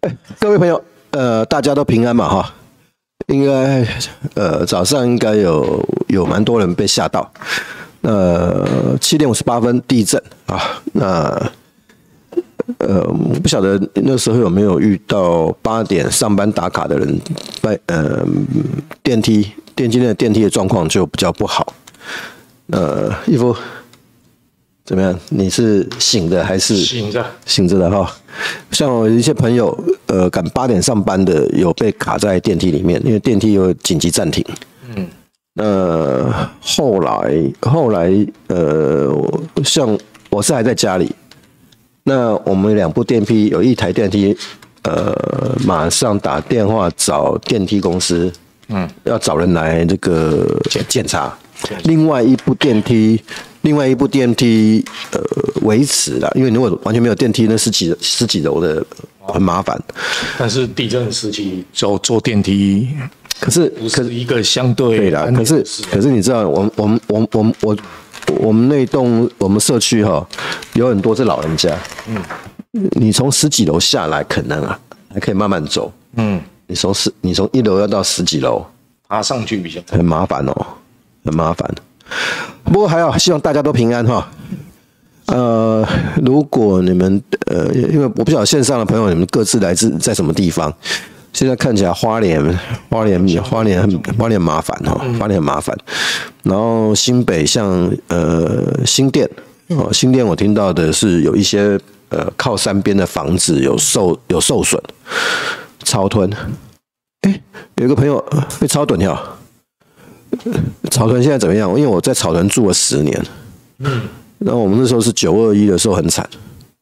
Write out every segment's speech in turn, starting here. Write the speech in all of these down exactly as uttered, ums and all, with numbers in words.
各位朋友，呃，大家都平安嘛哈？应该呃早上应该有有蛮多人被吓到。呃，七点五十八分地震啊，那呃不晓得那时候有没有遇到八点上班打卡的人，在呃电梯电梯内的电梯的状况就比较不好。呃，义夫怎么样？你是醒的还是醒着？ 醒着的哈。像我一些朋友，呃，赶八点上班的，有被卡在电梯里面，因为电梯有紧急暂停。嗯。那后来后来，呃，像我是还在家里，那我们两部电梯有一台电梯，呃，马上打电话找电梯公司，嗯，要找人来这个检查。另外一部电梯，另外一部电梯，呃，维持了，因为如果完全没有电梯，那十几十几楼的很麻烦。 但是地震时期坐坐电梯， 可是不是一个相对对啦，可是可是你知道，我我们我我我我们那栋我们社区哈，有很多是老人家，嗯，你从十几楼下来可能啊还可以慢慢走，嗯，你从十你从一楼要到十几楼， 爬上去比较很麻烦哦。很麻烦，不过还好，希望大家都平安哈。呃，如果你们呃，因为我不晓得线上的朋友你们各自来自在什么地方，现在看起来花莲、花莲、花莲很花莲麻烦哈，花莲很麻烦。然后新北像呃新店哦，新店我听到的是有一些呃靠山边的房子有受有受损，超吞。哎，有一个朋友被超吞掉。草屯现在怎么样？因为我在草屯住了十年，嗯，然后我们那时候是九二一的时候很惨，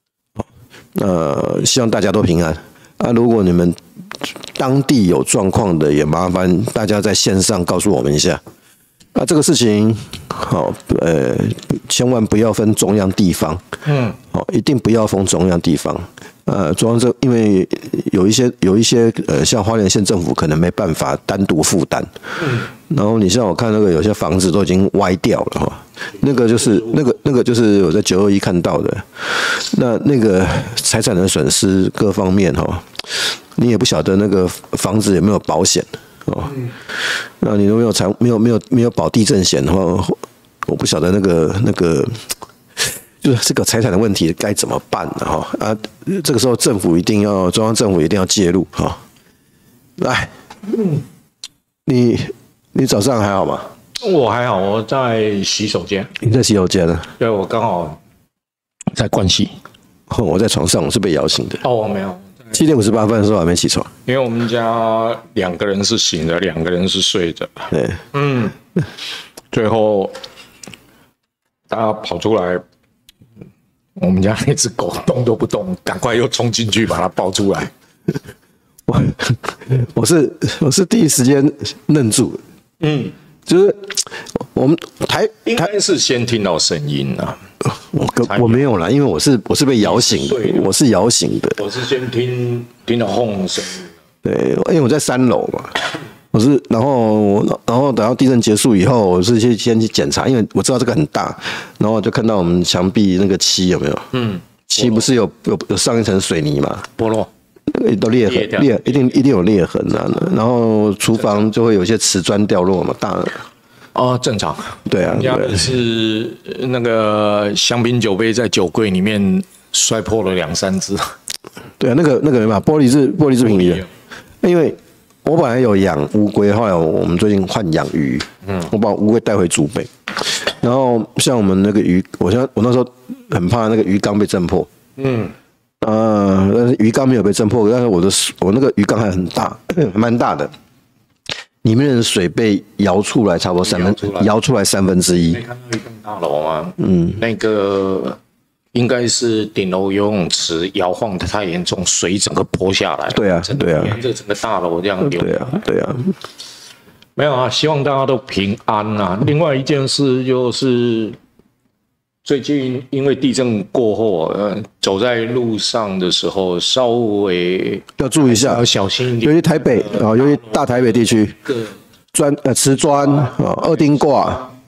呃，希望大家都平安啊。如果你们当地有状况的，也麻烦大家在线上告诉我们一下啊。这个事情，好，呃，千万不要分中央地方，嗯，好，一定不要分中央地方。呃，中央这因为有一些有一些呃，像花莲县政府可能没办法单独负担，嗯，然后你像我看那个有些房子都已经歪掉了哈，那个就是那个那个就是我在九二一看到的，那那个财产的损失各方面哈，你也不晓得那个房子有没有保险哦，那你都没有财没有没有没有保地震险的话，我不晓得那个那个。就是这个财产的问题该怎么办呢？哈啊，这个时候政府一定要中央政府一定要介入哈。来，你你早上还好吗？ 我还好，我在洗手间。 你在洗手间呢？ 对，我刚好在盥洗。 我在床上，我是被摇醒的。 哦，没有。 七点五十八分的时候还没起床。 因为我们家两个人是醒着，两个人是睡着。对，嗯，最后大家跑出来。我们家那只狗动都不动，赶快又冲进去把它抱出来。 我我是我是第一时间愣住，嗯，就是我们台应该是先听到声音啊， 我我没有啦，因为我是我是被摇醒的，我是摇醒的， 我是先听听到轰声， 对，因为我在三楼嘛。我是，然后，然后等到地震结束以后，我是先先去检查，因为我知道这个很大，然后就看到我们墙壁那个漆有没有？嗯，漆不是有有有上一层水泥嘛？ 剥落， 都裂痕，裂一定一定有裂痕啊。然后厨房就会有一些瓷砖掉落嘛，大的。 哦，正常。 对啊， 要的是那个香槟酒杯在酒柜里面摔破了两三只。 对啊，那个那个嘛，玻璃是玻璃制品的，因为。我本来有养乌龟，后来我们最近换养鱼，嗯，我把乌龟带回竹北，然后像我们那个鱼，我现在我那时候很怕那个鱼缸被震破，嗯，呃，但是鱼缸没有被震破，但是我的我那个鱼缸还很大，蛮大的，里面的水被摇出来，差不多三分，摇出来三分之一。 没看到一栋大楼吗？嗯，那个。应该是顶楼游泳池摇晃的太严重，水整个泼下来。 对啊，对啊， 沿着整个大楼这样流。 对啊，对啊。 没有啊，希望大家都平安啊。另外一件事就是，最近因为地震过后，呃，走在路上的时候稍微要注意一下， 要小心一点。 尤其台北啊，尤其大台北地区，砖呃瓷砖啊，二丁挂。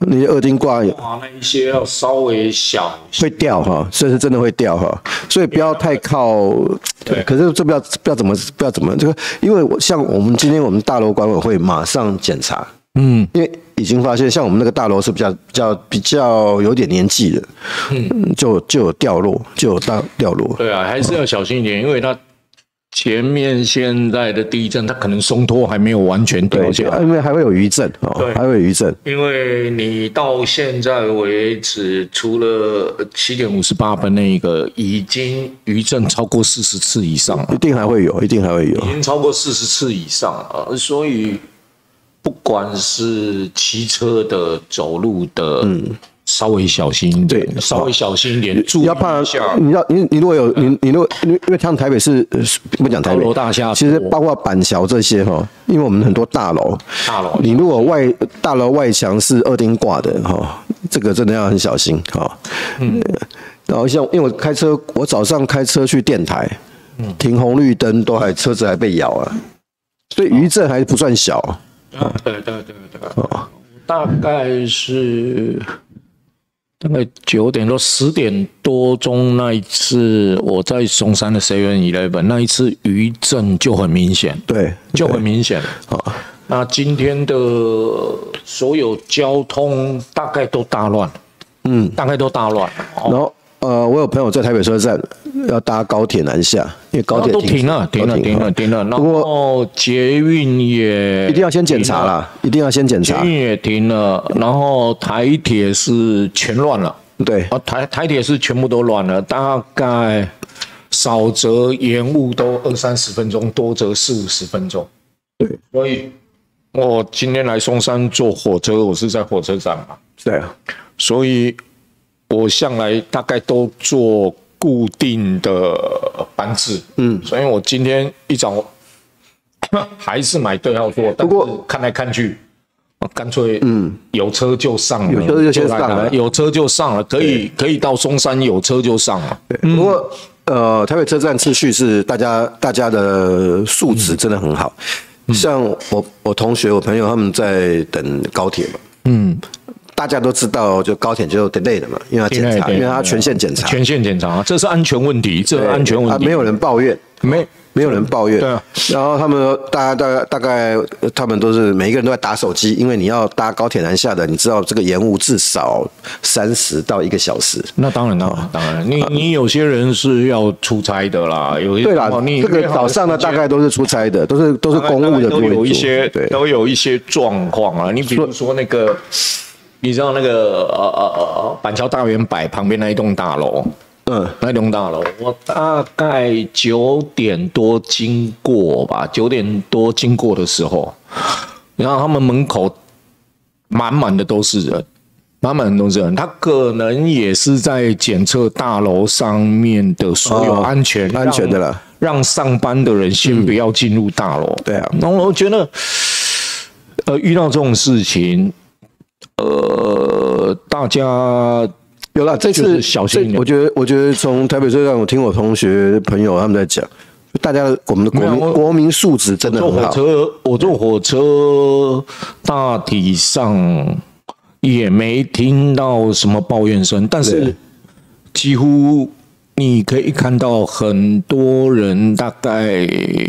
那些二丁挂哇，那一些要稍微小会掉哈，这是真的会掉哈，所以不要太靠。对，可是这不要不要怎么不要怎么这个，因为我像我们今天我们大楼管委会马上检查，嗯，因为已经发现像我们那个大楼是比较比较比较有点年纪的，嗯，就就有掉落，就有大掉落。 对啊，还是要小心一点，因为它。前面现在的地震，它可能松脱还没有完全掉下来， 因为还会有余震哦，还会有余震。 因为你到现在为止，除了七点五十八分那个，已经余震超过四十次以上了， 一定还会有，一定还会有， 已经超过四十次以上了。所以不管是骑车的、走路的，嗯。稍微小心一点，对，稍微小心一点，注意一下。 你要你你如果有你你如果因为像台北市不讲台北， 高楼大厦， 其实包括板桥这些哈，因为我们很多大楼， 大楼， 你如果外大楼外墙是二丁挂的哈，这个真的要很小心哈。嗯，然后像因为我开车，我早上开车去电台，嗯，停红绿灯都还车子还被摇啊，所以余震还不算小。 啊，对对对对，哦，大概是。大概九点多、十点多钟那一次，我在松山的 seven eleven 那一次余震就很明显， 对， 就很明显。好，那今天的所有交通大概都大乱，嗯，大概都大乱。 然后呃，我有朋友在台北车站要搭高铁南下，因为高铁都停了，停了，停了，停了。然后捷运也一定要先检查啦，一定要先检查。 捷运也停了，然后台铁是全乱了。 对， 啊，台台铁是全部都乱了，大概少则延误都二三十分钟，多则四五十分钟。 对， 所以我今天来松山坐火车，我是在火车站嘛。 对啊， 所以。我向来大概都坐固定的班次，嗯，所以我今天一早还是买对号座，不过看来看去，干脆嗯有车就上了， 有车就先上了， 有车就上了，可以可以到松山有车就上了。 对，不过呃，台北车站秩序是大家大家的素质真的很好，嗯、像我我同学我朋友他们在等高铁嘛，嗯。大家都知道，就高铁就 delay 的嘛，因为它检查，因为它全线检查， 全线检查，这是安全问题，这是安全问题， 没有人抱怨， 没没有人抱怨， 对啊。 然后他们大家大概大概他们都是每一个人都在打手机，因为你要搭高铁南下的，你知道这个延误至少三十到一个小时。 那当然了，当然，你你有些人是要出差的啦，有些对啦，这个早上的大概都是出差的，都是都是公务的， 都有一些都有一些状况啊。你比如说那个。你知道那个呃呃呃板桥大圆柏旁边那一栋大楼，嗯，那一栋大楼，我大概九点多经过吧，九点多经过的时候，然后他们门口满满的都是人，满满的都是人，他可能也是在检测大楼上面的所有安全、 哦、安全的了， 让上班的人先不要进入大楼。 对啊， 然后我觉得，呃，遇到这种事情。呃，大家有啦，这次小心一点。 我觉得，我觉得从台北车站，我听我同学朋友他们在讲，大家我们的国民国民素质真的很好。 我坐火车，我坐火车，大体上也没听到什么抱怨声，但是几乎你可以看到很多人大概。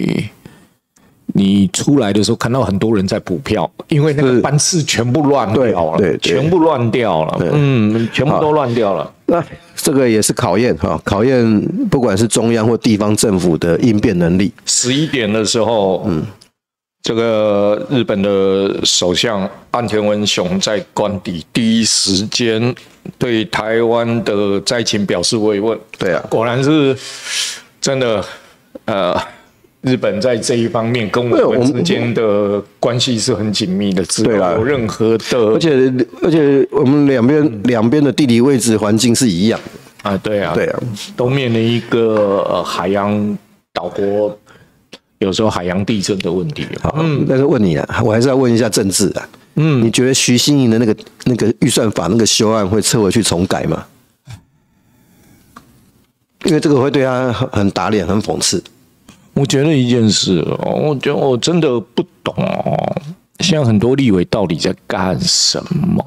你出来的时候看到很多人在补票，因为那个班次全部乱掉了， 对， 全部乱掉了，嗯，全部都乱掉了。 那这个也是考验哈，考验不管是中央或地方政府的应变能力。 十一点的时候，嗯，这个日本的首相岸田文雄在官邸第一时间对台湾的灾情表示慰问。 对啊， 果然是真的，呃。日本在这一方面跟我们之间的关系是很紧密的，只要有任何的， 而且而且我们两边两边的地理位置环境是一样的啊，对啊， 对啊， 都面临一个、呃、海洋岛国，有时候海洋地震的问题。 好，嗯，但是问你啊，我还是要问一下政治啊，嗯，你觉得徐欣盈的那个那个预算法那个修案会撤回去重改吗？因为这个会对他很打脸，很讽刺。 我觉得一件事，我觉得我真的不懂哦，现在很多立委到底在干什么？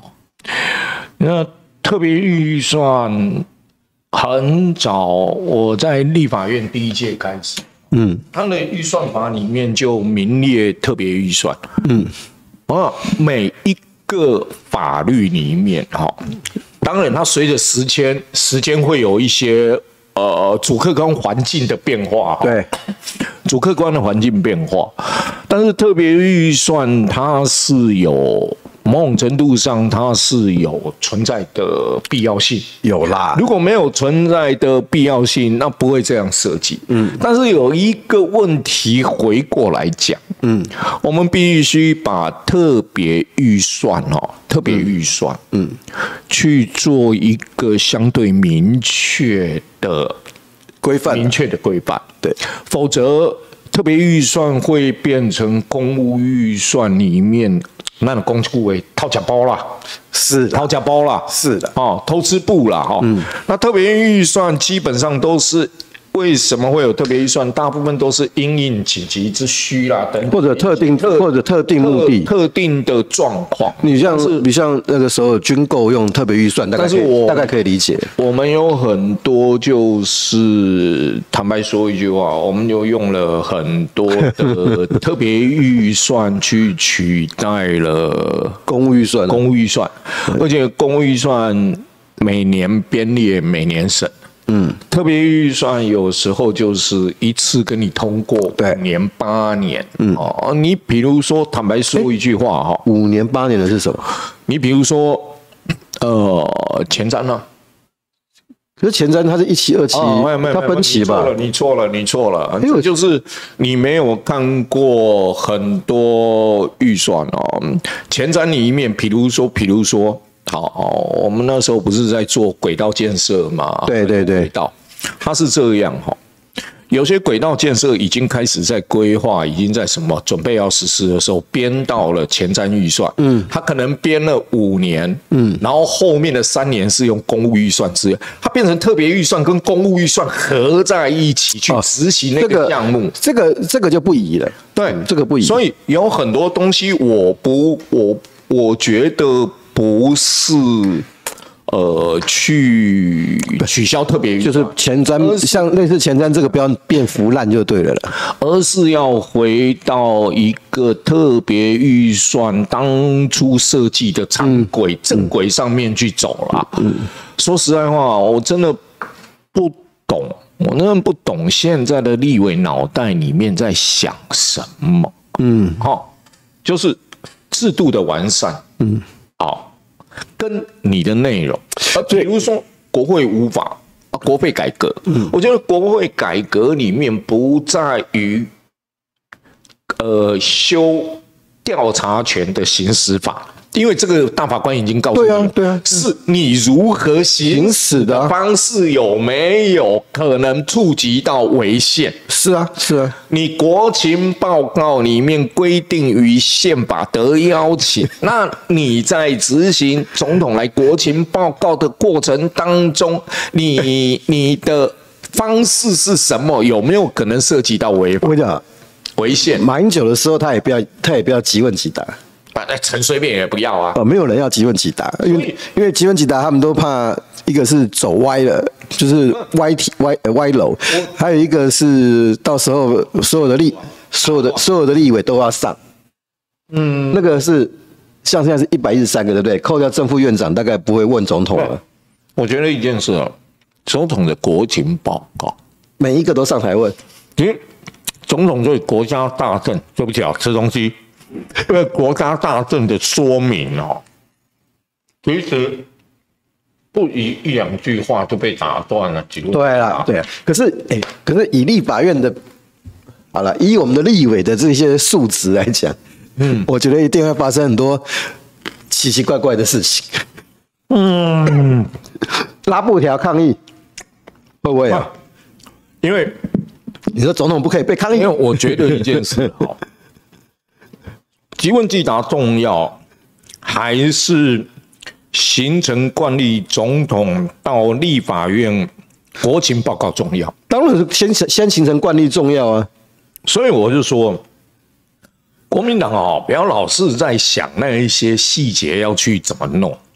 那特别预算很早，我在立法院第一届开始，嗯，它的预算法里面就名列特别预算，嗯，啊，每一个法律里面哈，当然它随着时间时间会有一些呃主客观环境的变化， 对， 主客观的环境变化，但是特别预算它是有。某种程度上，它是有存在的必要性， 有啦。 如果没有存在的必要性，那不会这样设计。嗯，但是有一个问题，回过来讲，嗯，我们必须把特别预算哦，特别预算，嗯，去做一个相对明确的规范， 明确的规范， 对， 否则特别预算会变成公务预算里面。那个公务为掏假包啦， 是掏假包啦， 是的， 哦，偷吃布啦，哈、哦，嗯，那特别预算基本上都是为什么会有特别预算？大部分都是因应紧急之需啦，等或者特定特或者特定目的、 特定的状况。 你像你像那个时候军购用特别预算，大概可以大概可以理解。 我们有很多就是坦白说一句话，我们就用了很多的特别预算去取代了公务预算， 公务预算，而且公务预算每年编列，每年审。嗯，特别预算有时候就是一次跟你通过五年八年，嗯，哦，你比如说坦白说一句话哈， 五年八年的是什么？ 你比如说，呃，前瞻呢？ 可是前瞻它是一期二期， 哦、没有没有它分期吧？ 你错了，你错了，你错了，这就是你没有看过很多预算哦，前瞻里面，比如说，比如说。好，我们那时候不是在做轨道建设嘛？ 对对对， 轨道它是这样哈，有些轨道建设已经开始在规划，已经在什么准备要实施的时候，编到了前瞻预算。嗯，它可能编了五年，嗯，然后后面的三年是用公务预算资源，它变成特别预算跟公务预算合在一起去执行那个项目。 哦、这个、这个、这个就不宜了。 对， 这个不宜。 所以有很多东西，我不，我我觉得。不是，呃，去取消特别预算， 就是前瞻，像类似前瞻这个不要变腐烂就对了了， 而是要回到一个特别预算当初设计的常轨、嗯、正轨上面去走啦。嗯，说实在话，我真的不懂，我真的不懂现在的立委脑袋里面在想什么。嗯，好、哦，就是制度的完善。嗯。好，跟你的内容，啊，比如说国会无法啊，国会改革，嗯，我觉得国会改革里面不在于，呃，修调查权的行使法，因为这个大法官已经告诉你， 对啊，对啊， 是你如何行使的方式有没有可能触及到违宪？ 是啊，是啊， 你国情报告里面规定于宪法得邀请，那你在执行总统来国情报告的过程当中，你你的方式是什么？有没有可能涉及到违法？ 我跟你讲， 违宪。 马英九的时候，他也不要，他也不要即问即答。 陈水扁也不要啊！ 哦，没有人要即问即答，因为因为即问即答，他们都怕一个是走歪了，就是歪题歪歪楼，还有一个是到时候所有的立所有的所有的立委都要上，嗯，那个是像现在是一百一十三个，对不对？扣掉正副院长，大概不会问总统了。 我觉得一件事啊，总统的国情报告， 每一个都上台问， 因为总统对国家大政，对不起啊，吃东西。因为国家大政的说明哦，其实不一一两句话就被打断了。 对了，对，可是哎、欸，可是以立法院的，好了，以我们的立委的这些素质来讲，嗯，我觉得一定会发生很多奇奇怪怪的事情。嗯，拉布条抗议会不会啊？ 因为你说总统不可以被抗议， 因为我觉得一件事哈。即问即答重要，还是形成惯例？总统到立法院国情报告重要？ 当然是先先形成惯例重要啊。 所以我就说，国民党哦，不要老是在想那一些细节要去怎么弄。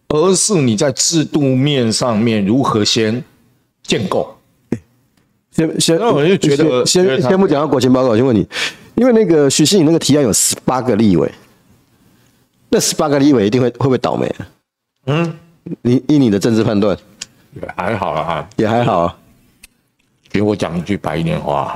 而是你在制度面上面如何先建构。 先先， 那我就觉得先先先不讲到国情报告，我先问你，因为那个徐熙颖那个提案有十八个立委，那十八个立委一定会会不会倒霉、啊？嗯，你以你的政治判断， 也还好啦， 也还好、啊。 给我讲一句白一点话，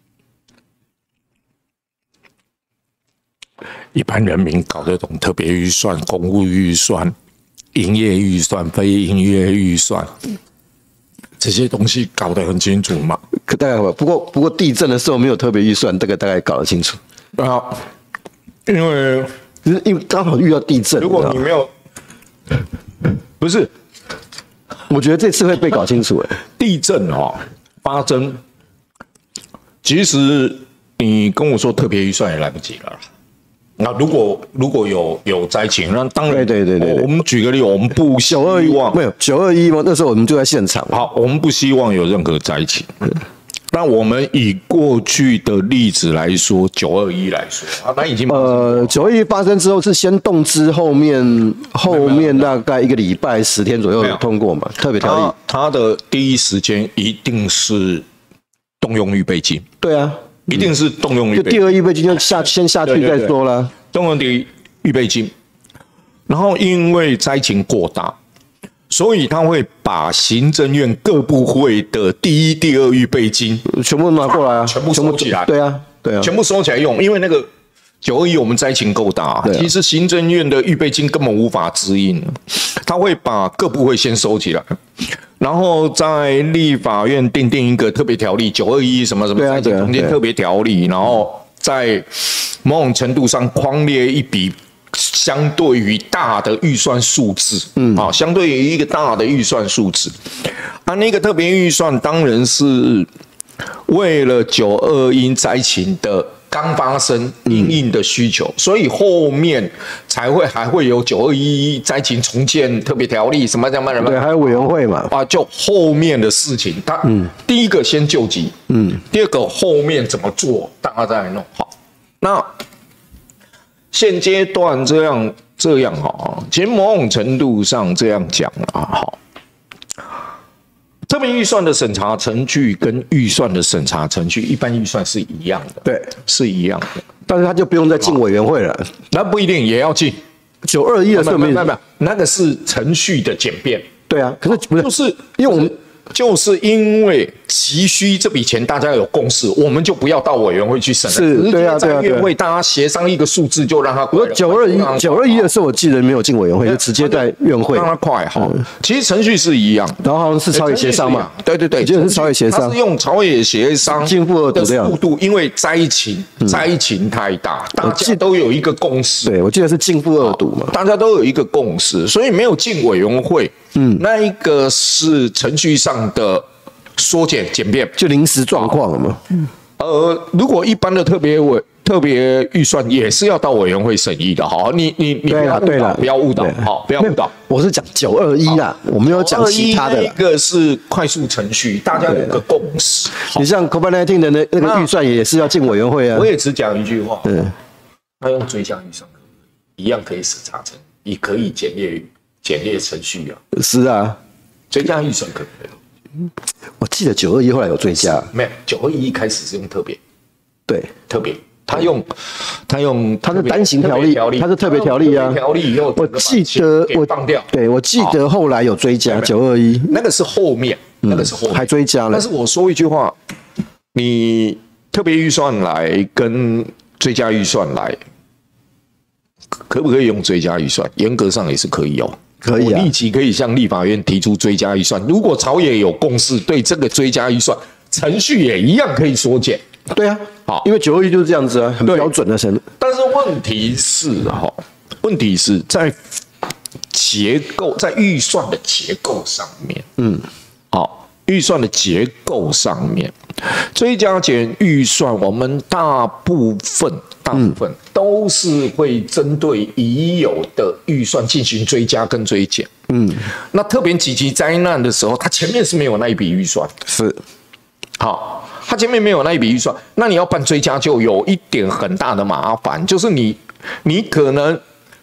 一般人民搞得懂特别预算、公务预算、营业预算、非营业预算。这些东西搞得很清楚嘛？ 可大概吧。不过不过地震的时候没有特别预算，这个大概搞得清楚。 啊，因为就是因为刚好遇到地震。 如果你没有，不是， 我觉得这次会被搞清楚。哎， 地震哦发生，其实你跟我说特别预算也来不及了啦。那如果如果有有灾情，那当然对对对对。 我们举个例，我们不希望没有九二一吗？那时候我们就在现场。 好，我们不希望有任何灾情。那我们以过去的例子来说，九二一来说，啊，那已经呃，九二一发生之后是先动之，后面后面大概一个礼拜十天左右通过嘛，特别条例。 它的第一时间一定是动用预备金。 对啊。 一定是动用预备金， 就第二预备金就下先下去再说啦。 动用第预备金，然后因为灾情过大，所以他会把行政院各部会的第一、第二预备金全部拿过来啊， 全部收起来。 对啊，对啊， 全部收起来用，因为那个九二一我们灾情够大、啊，其实行政院的预备金根本无法支应，他会把各部会先收起来。然后在立法院订定一个特别条例，九二一什么什么灾情中间特别条例，然后在某种程度上框列一笔相对于大的预算数字，嗯，啊，相对于一个大的预算数字，啊，那个特别预算当然是为了九二一灾情的刚发生因应的需求，所以后面才会还会有九二一灾情重建特别条例什么什么什么， 对，还有委员会嘛， 啊，就后面的事情，他嗯，第一个先救急，嗯，第二个后面怎么做，大家再来弄好。那现阶段这样这样哈，其实某种程度上这样讲啊，好。特别预算的审查程序跟预算的审查程序，一般预算是一样的， 对， 是一样的。 但是他就不用再进委员会了， 那不一定也要进。 九二一的时候没有， 没有，那个是程序的简便。 对啊，可是不是， 就是因为我们就是因为急需这笔钱，大家有共识，我们就不要到委员会去审了。 是，对啊，对啊， 委员会大家协商一个数字，就让它快。 我九二一九二一的时候，我记得没有进委员会，就直接在院会， 让它快哈。其实程序是一样， 然后好像是朝野协商嘛， 对对对， 我记得是朝野协商， 它是用朝野协商进步的速度，因为灾情灾情太大，大家都有一个共识。 对，我记得是进步二读嘛， 大家都有一个共识，所以没有进委员会，嗯，那一个是程序上的缩减简便， 就临时状况了嘛。嗯， 呃，如果一般的特别委特别预算也是要到委员会审议的，好，你你你不要误导，不要误导，好，不要误导。 我是讲九二一啦，我没有讲其他的。 一个是快速程序，大家有个共识。 你像 COVID 十九 的那那个预算也是要进委员会啊。 我也只讲一句话，嗯，他用追加预算一样可以审查成，也可以简略简略程序啊。 是啊， 追加预算可不可以？ 我记得九二一后来有追加， 没有，九二一一开始是用特别， 对， 特别，他用他用他是单行条例，他是特别条例啊， 条例以后， 我记得我放掉， 对我记得后来有追加九二一， 那个是后面，那个是后面还追加了。 但是我说一句话，你特别预算来跟追加预算来，可不可以用追加预算？严格上也是可以哦。 可以啊， 我立即可以向立法院提出追加预算。如果朝野有共识，对这个追加预算程序也一样可以缩减。 对啊，好，因为九二一就是这样子啊，很标准的程。 但是问题是哈，问题是在结构，在预算的结构上面，嗯，好，预算的结构上面，追加减预算，我们大部分。大部分都是会针对已有的预算进行追加跟追减。嗯，那特别几级灾难的时候，它前面是没有那一笔预算。 是， 好，它前面没有那一笔预算，那你要办追加就有一点很大的麻烦，就是你你可能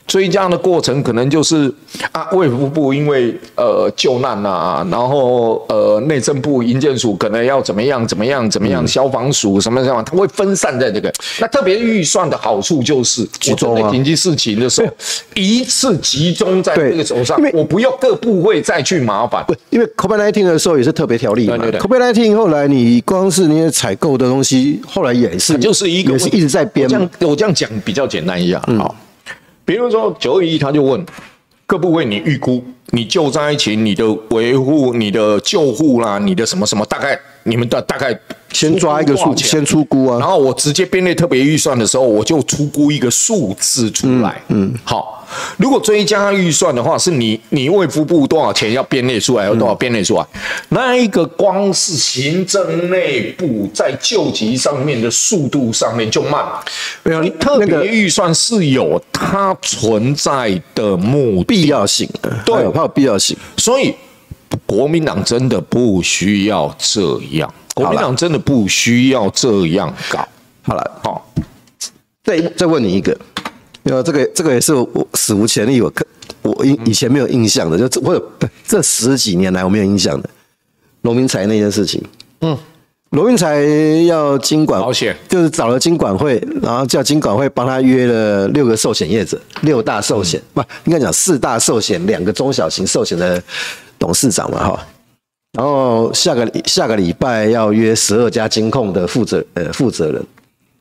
追加的过程可能就是啊，卫福部因为呃救难啊，然后呃内政部营建署可能要怎么样怎么样怎么样，嗯、消防署什么什么，它会分散在这个。那特别预算的好处就是集中啊，紧急事情的时候一次集中在这个手上，我不要各部会再去麻烦。 因为 COVID 十九 的时候也是特别条例嘛 ，COVID 十九 后来你光是那些采购的东西，后来也是就是一个也是一直在编。 这样我这样讲比较简单一下，好。嗯比如说九二一，他就问各部位，你预估你救灾情、你的维护、你的救护啦、你的什么什么，大概你们的大概先抓一个数，先出估啊。 然后我直接编列特别预算的时候，我就出估一个数字出来。嗯，嗯好。如果追加预算的话，是你你卫福部多少钱要编列出来，有多少编列出来？嗯、那一个光是行政内部在救急上面的速度上面就慢了。没有，特别预算是有它存在的目的必要性，对，它有必要性。 所以国民党真的不需要这样，国民党真的不需要这样搞。 好了，好，再再问你一个。因为这个这个也是我史无前例，我我以以前没有印象的，就我有这十几年来我没有印象的罗明才那件事情。嗯，罗明才要金管，就是找了金管会，然后叫金管会帮他约了六个寿险业者，六大寿险、嗯、不应该讲四大寿险，两个中小型寿险的董事长嘛哈。然后下个下个礼拜要约十二家金控的负责呃负责人。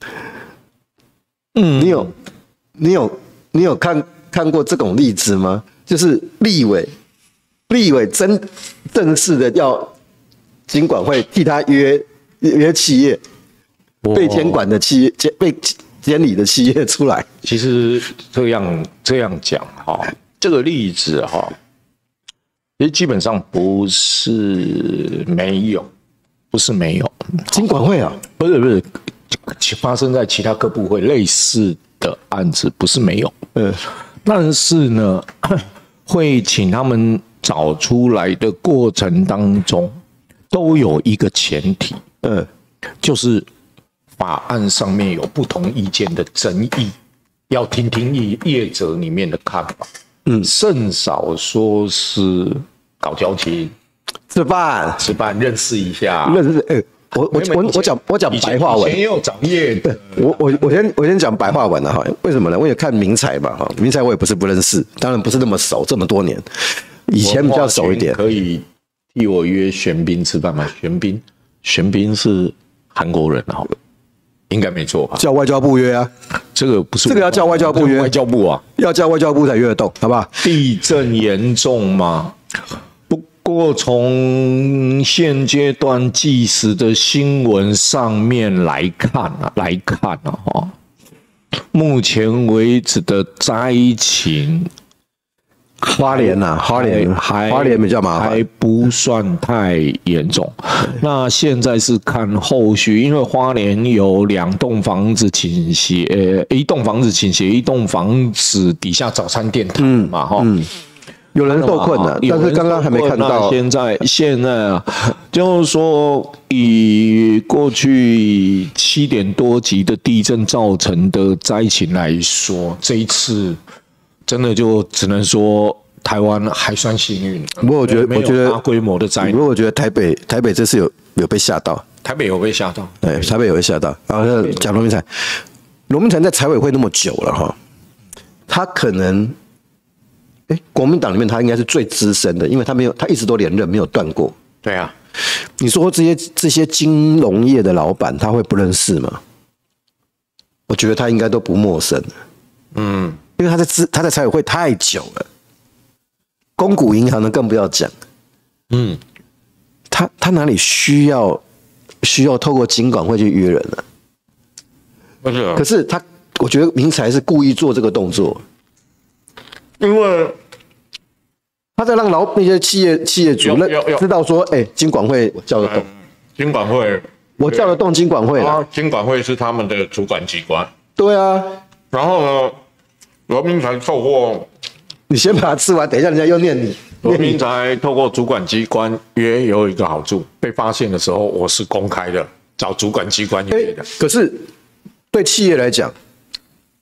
嗯，你有？你有你有看看过这种例子吗？就是立委立委真正式的要金管会替他约约企业，被监管的企业被监理的企业出来。 其实这样这样讲哈，这个例子哈，其实基本上不是没有，不是没有金管会啊， 不是不是发生在其他各部会类似的案子不是没有，嗯，但是呢，会请他们找出来的过程当中，都有一个前提，嗯，就是法案上面有不同意见的争议，要听听业业者里面的看法，嗯，甚少说是搞交情、 吃饭、 吃饭认识一下， 认识，哎、欸。我我我我讲我讲白话文， 以前也有找业的。 我我我先我先讲白话文了哈，为什么呢？我也看明才嘛哈，明才我也不是不认识，当然不是那么熟，这么多年，以前比较熟一点。 可以替我约玄彬吃饭吗？玄彬，玄彬是韩国人哈，应该没错吧？ 叫外交部约啊，这个不是这个要叫外交部约， 外交部啊， 要叫外交部才约得动，好不好？ 地震严重吗？不过从现阶段即时的新闻上面来看啊，来看啊，哈，目前为止的灾情， 花莲呐、啊，花莲还花莲比较麻烦， 还不算太严重。那现在是看后续，因为花莲有两栋房子倾斜，呃，一栋房子倾斜，一栋房子底下早餐店塌嘛，哈、嗯。嗯有人受困了，但是刚刚还没看到。 现在现在啊，就是说以过去七点多级的地震造成的灾情来说，这一次真的就只能说台湾还算幸运。 不过我觉得，我觉得大规模的灾， 不过我觉得台北台北这次有有被吓到， 台北有被吓到， 对，台北有被吓到。然后讲罗明才，罗明才在财委会那么久了哈，他可能。哎，国民党里面他应该是最资深的，因为他没有，他一直都连任，没有断过。 对啊， 你说这些这些金融业的老板，他会不认识吗？我觉得他应该都不陌生。嗯，因为他在资他在财委会太久了，公股银行的更不要讲。嗯，他他哪里需要需要透过金管会去约人呢？ 不是， 可是他，我觉得明才是故意做这个动作。 因为他在让老那些企业企业主知道说，哎、欸，金管会我叫得动，嗯、 金管会我叫得动金管会了， 金管会是他们的主管机关。 对啊， 然后呢，罗明才透过你先把它吃完，等一下人家又念你。 罗明才透过主管机关约有一个好处，被发现的时候我是公开的，找主管机关约的。 欸、可是对企业来讲。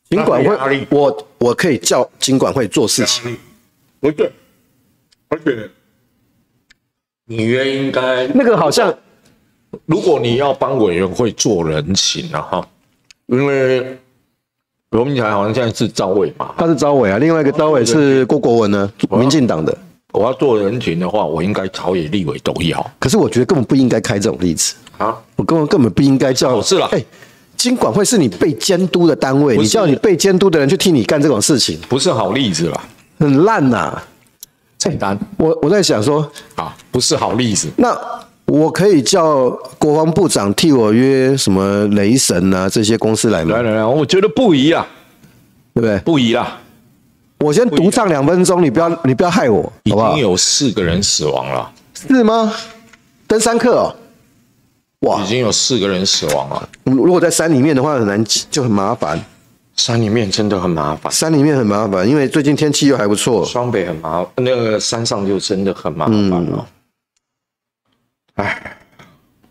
金管会，我我可以叫金管会做事情， 不对，而且你也应该那个好像， 如果你要帮委员会做人情啊哈，因为罗明才好像现在是招委嘛， 他是招委啊，另外一个招委是郭国文呢，民进党的。 我要做人情的话，我应该朝野立委都要。 可是我觉得根本不应该开这种例子啊！我根本根本不应该叫。 哦、是了， 哎、欸，金管会是你被监督的单位，你叫你被监督的人去替你干这种事情， 不是好例子啦， 很烂呐、啊。 菜单， 我我在想说啊，不是好例子。 那我可以叫国防部长替我约什么雷神啊这些公司来吗？ 来来来，我觉得不宜啦， 对不对？ 不宜啦。 我先独唱两分钟，你不要你不要害我， 已好不好？ 经有四个人死亡了， 是吗？登山客哦，哇， 已经有四个人死亡了。 如果在山里面的话，很难，就很麻烦。 山里面真的很麻烦， 山里面很麻烦，因为最近天气又还不错。 双北很麻烦，那个山上就真的很麻烦了。哎、嗯，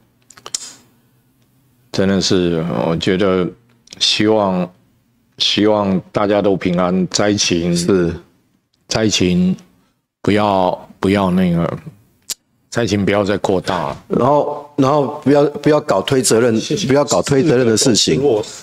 真的是，我觉得希望。希望大家都平安，灾情是灾情，不要不要那个灾情不要再扩大了。 然后然后不要不要搞推责任，不要搞推责任的事情。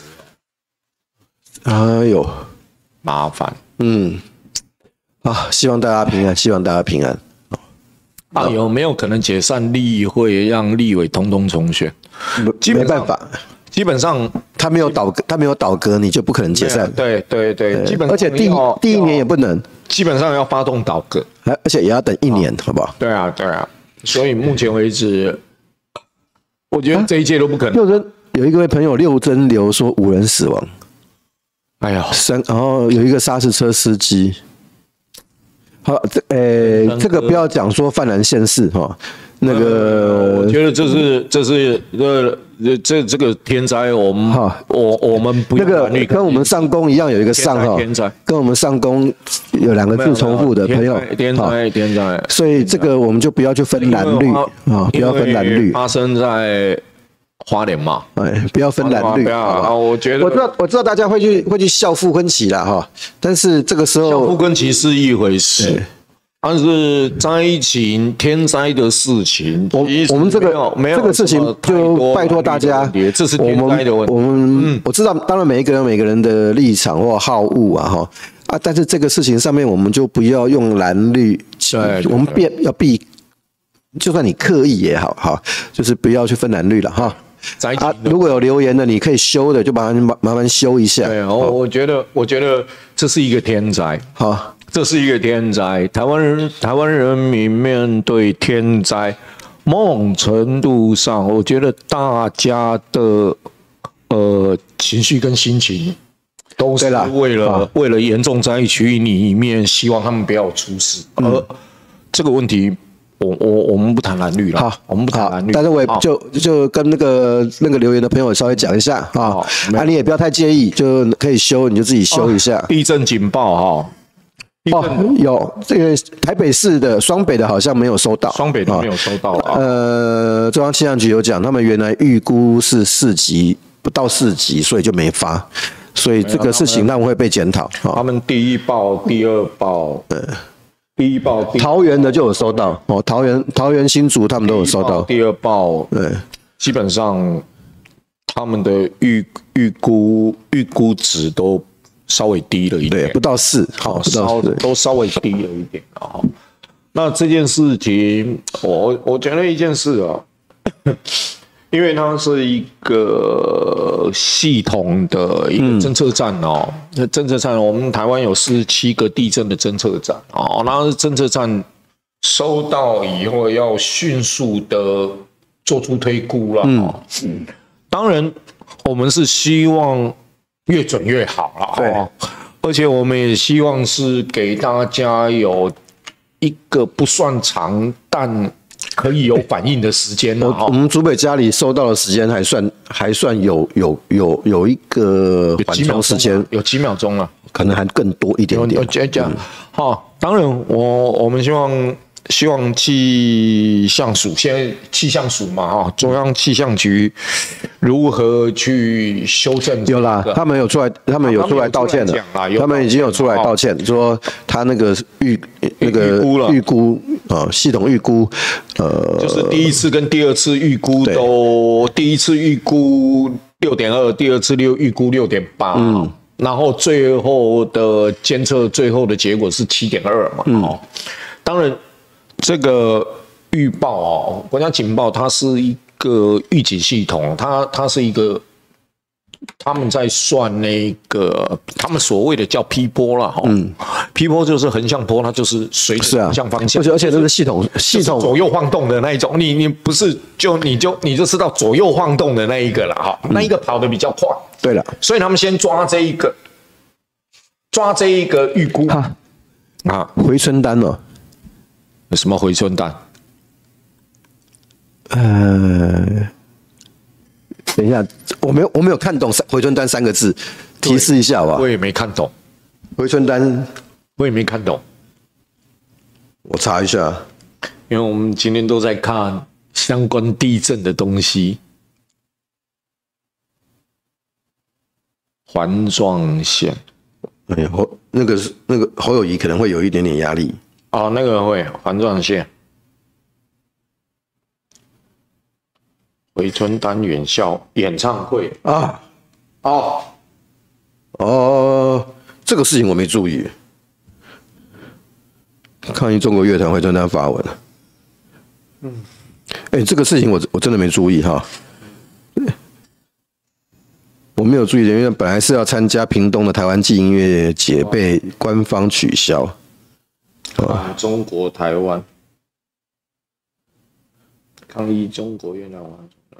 哎呦， 麻烦。 嗯，啊，希望大家平安，希望大家平安。 啊，有没有可能解散立会，让立委通通重选？ 没办法。 基本上他没有倒戈，他没有倒戈，你就不可能解散。 对对对，基本上而且第第一年也不能， 基本上要发动倒戈， 而且也要等一年，好不好？ 对啊对啊，所以目前为止，我觉得这一届都不可能。 六针有一位朋友六针流说五人死亡， 哎呀， 三然后有一个砂石车司机。好，这呃，这个不要讲说泛蓝县市哈，那个我觉得这是这是这这这个天灾，我们我我们不那个跟我们上工一样有一个上哈， 天灾跟我们上工有两个字重复的朋友， 天灾天灾， 所以这个我们就不要去分蓝绿啊，不要分蓝绿， 发生在花莲嘛， 哎，不要分蓝绿啊！我觉得我知道我知道大家会去会去笑傅昆萁啦哈，但是这个时候笑傅昆萁是一回事，但是灾情天灾的事情， 我我们这个没有这个事情就拜托大家， 这是天灾的问题。 我们我知道，当然每一个人每个人的立场或好恶啊哈啊，但是这个事情上面我们就不要用蓝绿，我们避要避，就算你刻意也好哈，就是不要去分蓝绿了哈。啊，如果有留言的，你可以修的，就把它麻麻烦修一下。 对，我我觉得，我觉得这是一个天灾， 好， 这是一个天灾。台湾人，台湾人民面对天灾，某种程度上，我觉得大家的呃情绪跟心情都是为了为了严重灾区里面，希望他们不要出事。而、嗯、这个问题。我我我们不谈蓝绿了，好，我们不谈蓝绿。 但是我也就就跟那个那个留言的朋友稍微讲一下啊，啊，你也不要太介意，就可以修，你就自己修一下。 地震警报哈， 哦，有这个台北市的、双北的好像没有收到， 双北都没有收到啊。 呃，中央气象局有讲，他们原来预估是四级，不到四级，所以就没发，所以这个事情他们会被检讨。 他们第一报、第二报，呃。第一报， 桃园的就有收到哦，桃园、桃园新竹他们都有收到。 第二报，对，基本上他们的预预估预估值都稍微低了一点， 对，不到四，好，不到四， 都稍微低了一点啊。那这件事情，我我觉得一件事啊，因为它是一个系统的一个侦测站哦，那、嗯、侦测站我们台湾有四十七个地震的侦测站哦，然后侦测站收到以后要迅速的做出推估了哦。嗯，当然我们是希望越准越好了，对，而且我们也希望是给大家有一个不算长但可以有反应的时间了。 我我们竹北家里收到的时间还算还算有有有有一个缓冲时间， 有几秒钟了， 可能还更多一点点。 有讲讲好，当然我我们希望希望气象署，现在气象署嘛，哈，中央气象局如何去修正、這個？ 有啦，他们有出来，他们有出来道歉的，他们已经有出来道歉，说他那个预那个预估啊，系统预估，呃， 就是第一次跟第二次预估都，第一次预估六点二，第二次六预估六点八，嗯，然后最后的监测最后的结果是七点二嘛，嗯，哦，当然。这个预报哦，国家警报它是一个预警系统，它它是一个他们在算那个他们所谓的叫 P 波啦，哈，嗯 ，P 波就是横向波，它就是随着横向方向， 而且而且这个系统系统左右晃动的那一种，你你不是就你就你就知道左右晃动的那一个了哈，那一个跑得比较快， 对了， 所以他们先抓这一个，抓这一个预估啊，回春单哦。 什么回春单？ 呃，等一下，我没有我没有看懂“回春单”三个字，提示一下好不好？ 我也没看懂。 回春单， 我也没看懂。 我查一下， 因为我们今天都在看相关地震的东西。环状线， 哎呀，侯那个是那个侯友宜可能会有一点点压力。 哦，那个会环状线，回春单元校演唱会啊， 哦哦，这个事情我没注意。抗议中国乐团回春单发文，嗯，哎、欸，这个事情我我真的没注意哈，我没有注意，因为本来是要参加屏东的台湾季音乐节，被官方取消。 啊！中国台湾抗议中国越南湾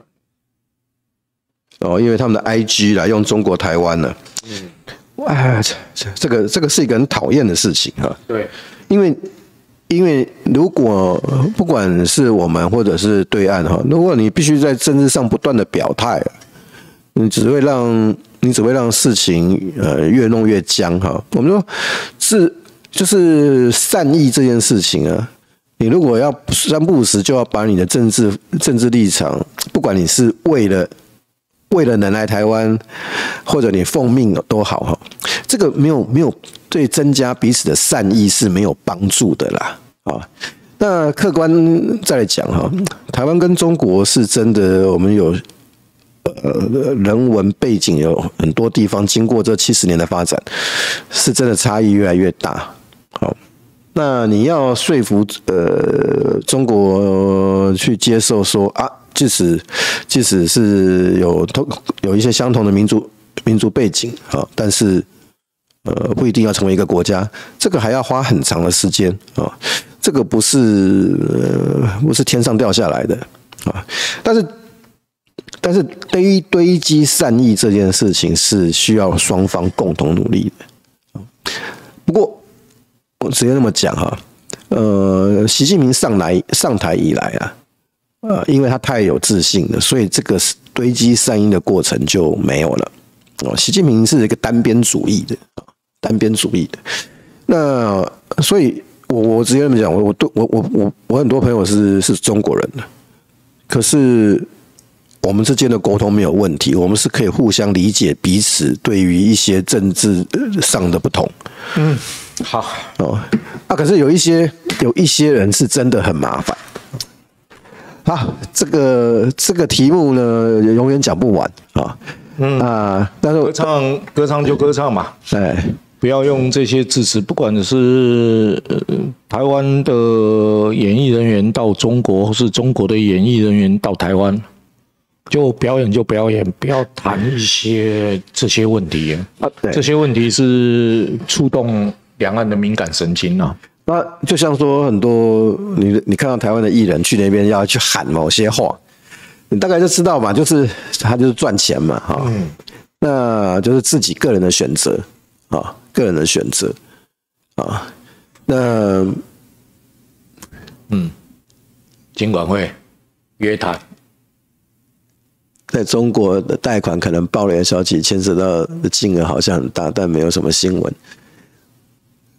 哦，因为他们的 I G 来用中国台湾了。嗯，哇，这这个这个是一个很讨厌的事情哈。 对， 因为因为如果不管是我们或者是对岸哈，如果你必须在政治上不断的表态，你只会让你只会让事情呃越弄越僵哈。我们说是。就是善意这件事情啊，你如果要三不五时就要把你的政治政治立场，不管你是为了为了能来台湾，或者你奉命都好哈，这个没有没有对增加彼此的善意是没有帮助的啦啊。那客观再来讲哈，台湾跟中国是真的，我们有呃人文背景有很多地方经过这七十年的发展，是真的差异越来越大。好，那你要说服呃中国去接受说啊，即使即使是有同有一些相同的民族民族背景啊，但是呃不一定要成为一个国家，这个还要花很长的时间啊，这个不是呃不是天上掉下来的啊，但是但是堆堆积善意这件事情是需要双方共同努力的，不过。我直接那么讲哈，呃，习近平上来上台以来啊，呃，因为他太有自信了，所以这个堆积善意的过程就没有了。哦，习近平是一个单边主义的，单边主义的。那所以我，我我直接这么讲，我我对我我我我很多朋友是是中国人的，可是我们之间的沟通没有问题，我们是可以互相理解彼此对于一些政治上的不同。 嗯。好哦，啊，可是有一些有一些人是真的很麻烦。好，这个这个题目呢，永远讲不完啊。嗯啊，但是歌唱歌唱就歌唱嘛， 哎， 不要用这些字词，不管是、呃、台湾的演艺人员到中国，或是中国的演艺人员到台湾，就表演就表演，不要谈一些这些问题啊。这些问题是触动两岸的敏感神经啊。 那就像说很多你你看到台湾的艺人去那边要去喊某些话，你大概就知道嘛，就是他就是赚钱嘛，哈、嗯，那就是自己个人的选择啊，个人的选择啊，那嗯，金管会约谈。 在中国的贷款可能爆雷的消息牵涉到的金额好像很大，但没有什么新闻。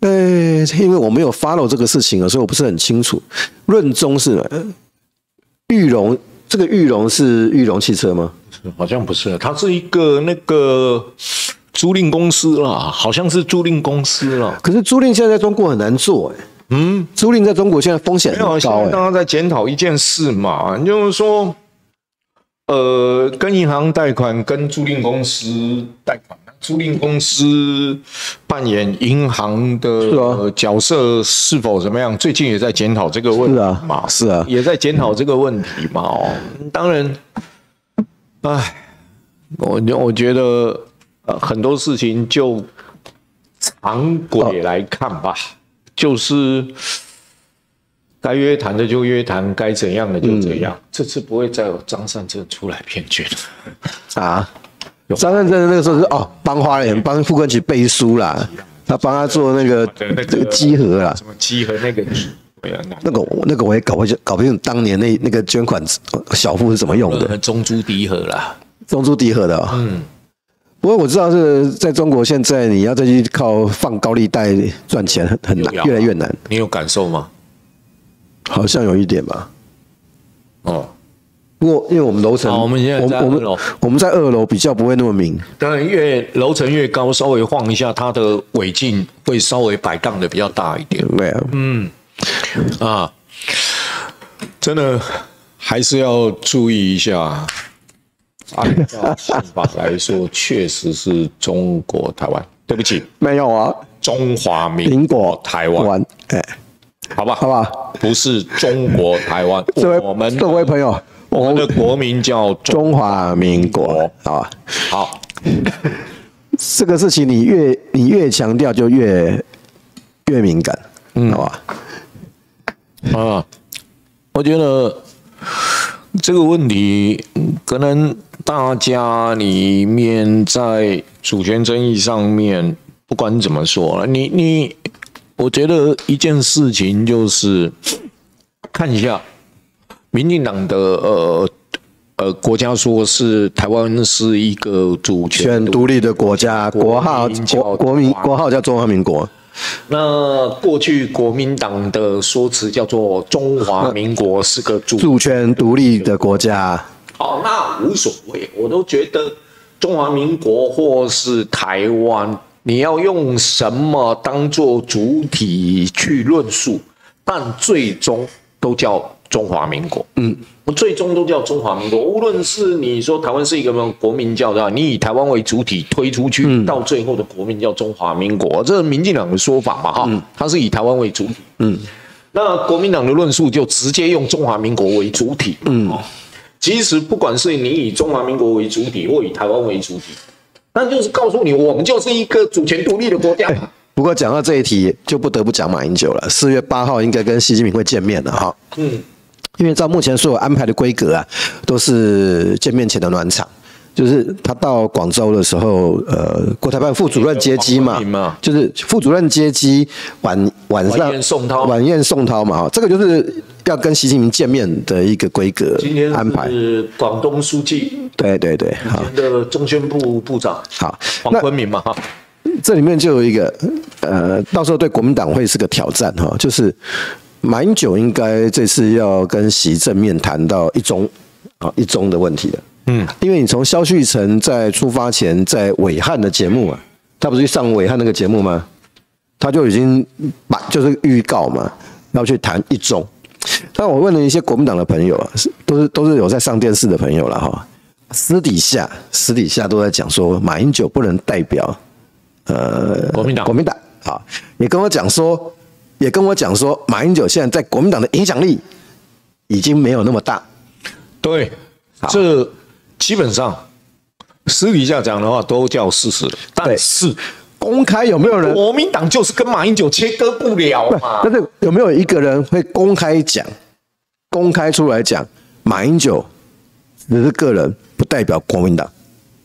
哎，因为我没有 follow 这个事情啊，所以我不是很清楚。润中是裕隆，这个裕隆是裕隆汽车吗？ 好像不是，它是一个那个租赁公司啦，好像是租赁公司啦。 可是租赁现在在中国很难做哎、欸。嗯，租賃在中國現在風險很高、欸。沒有，現在大家在檢討一件事嘛，就是說，呃，跟銀行貸款，跟租賃公司貸款，租賃公司扮演銀行的、呃、角色是否怎麼樣？最近也在檢討這個問題嘛， 是啊，是啊， 也在檢討這個問題嘛。哦，當然，唉，我我覺得、呃、很多事情就常軌來看吧。哦，就是該約談的就約談，該怎樣的就怎樣。嗯、這次不會再有張善政出來騙局了啊！張善政那個時候是哦，幫花蓮幫傅昆萁背書啦，他幫他做那個這個稽核啦， 什麼稽核那個， 那個那個我也搞不搞不清當年那那個捐款小付是怎麼用的？ 中錐滴核啦， 中錐滴核的、哦。嗯。不過我知道是在中國，現在你要再去靠放高利貸賺錢很很難，越來越難。 你有感受嗎？ 好像有一點吧。 哦， 不過因為我們樓層， 我們現在在二樓， 我們在二樓比較不會那麼明。 當然，越樓層越高，稍微晃一下，它的尾勁會稍微擺盪的比較大一點。 對啊， 嗯，啊，真的還是要注意一下。按照宪法來說，確實是中國台灣。對不起， 沒有啊， 中華民國台灣。 哎， 好吧， 好吧， 不是中國台灣。我們各位朋友， 我們的國名叫中華民國。好， 好， 這個事情你越你越強調，就越越敏感，嗯，好吧？ 啊，我覺得這個問題可能。大家裡面在主權爭議上面，不管怎麼說，你你，我覺得一件事情就是看一下，民進黨的呃呃國家說是台灣是一個主權獨立的國家，國號國國民國號叫中華民國。 那過去國民黨的說辭叫做中華民國是個主主權獨立的國家。 好，那無所謂，我都覺得中華民國或是台灣，你要用什麼當做主體去論述，但最終都叫中華民國。嗯，最終都叫中華民國。無論是你說台灣是一個國民教的，你以台灣為主體推出去，嗯、到最後的國民叫中華民國，這是民進黨的說法嘛？哈、嗯，它是以台灣為主體。嗯，那國民黨的論述就直接用中華民國為主體。嗯。其實不管是你以中華民國為主體，或以台灣為主體，那就是告訴你，我們就是一個主權獨立的國家。欸、 不過講到這一題，就不得不講馬英九了。四月八號應該跟習近平會見面了哈。嗯，因為照目前所有安排的規格啊，都是見面前的暖場。就是他到廣州的時候，呃，國台辦副主任接機嘛，嘛就是副主任接機晚晚上晚宴送濤， 晚宴送濤嘛，這個就是要跟習近平見面的一個規格安排。 今天是廣東書記， 對對對，好， 以前的中宣部部長， 好， 黃坤明嘛，哈， 這裡面就有一個，呃，到時候對國民黨會是個挑戰哈，就是馬英九應該這次要跟習正面談到一中啊一中的問題的。嗯，因為你從蕭旭岑在出發前在暐瀚的節目啊，他不是去上暐瀚那個節目嗎？他就已經把就是預告嘛，要去談一中。但我問了一些國民黨的朋友啊，都是都是有在上電視的朋友了哈，私底下私底下都在講說馬英九不能代表呃國民黨， 國民黨啊，也跟我講說，也跟我講說馬英九現在在國民黨的影響力已經沒有那麼大。 對，這。基本上私底下講的話都叫事實，但是公開有沒有人？ 國民黨就是跟馬英九切割不了嘛。 但是有沒有一個人會公開講、公開出來講，馬英九只是個人，不代表國民黨？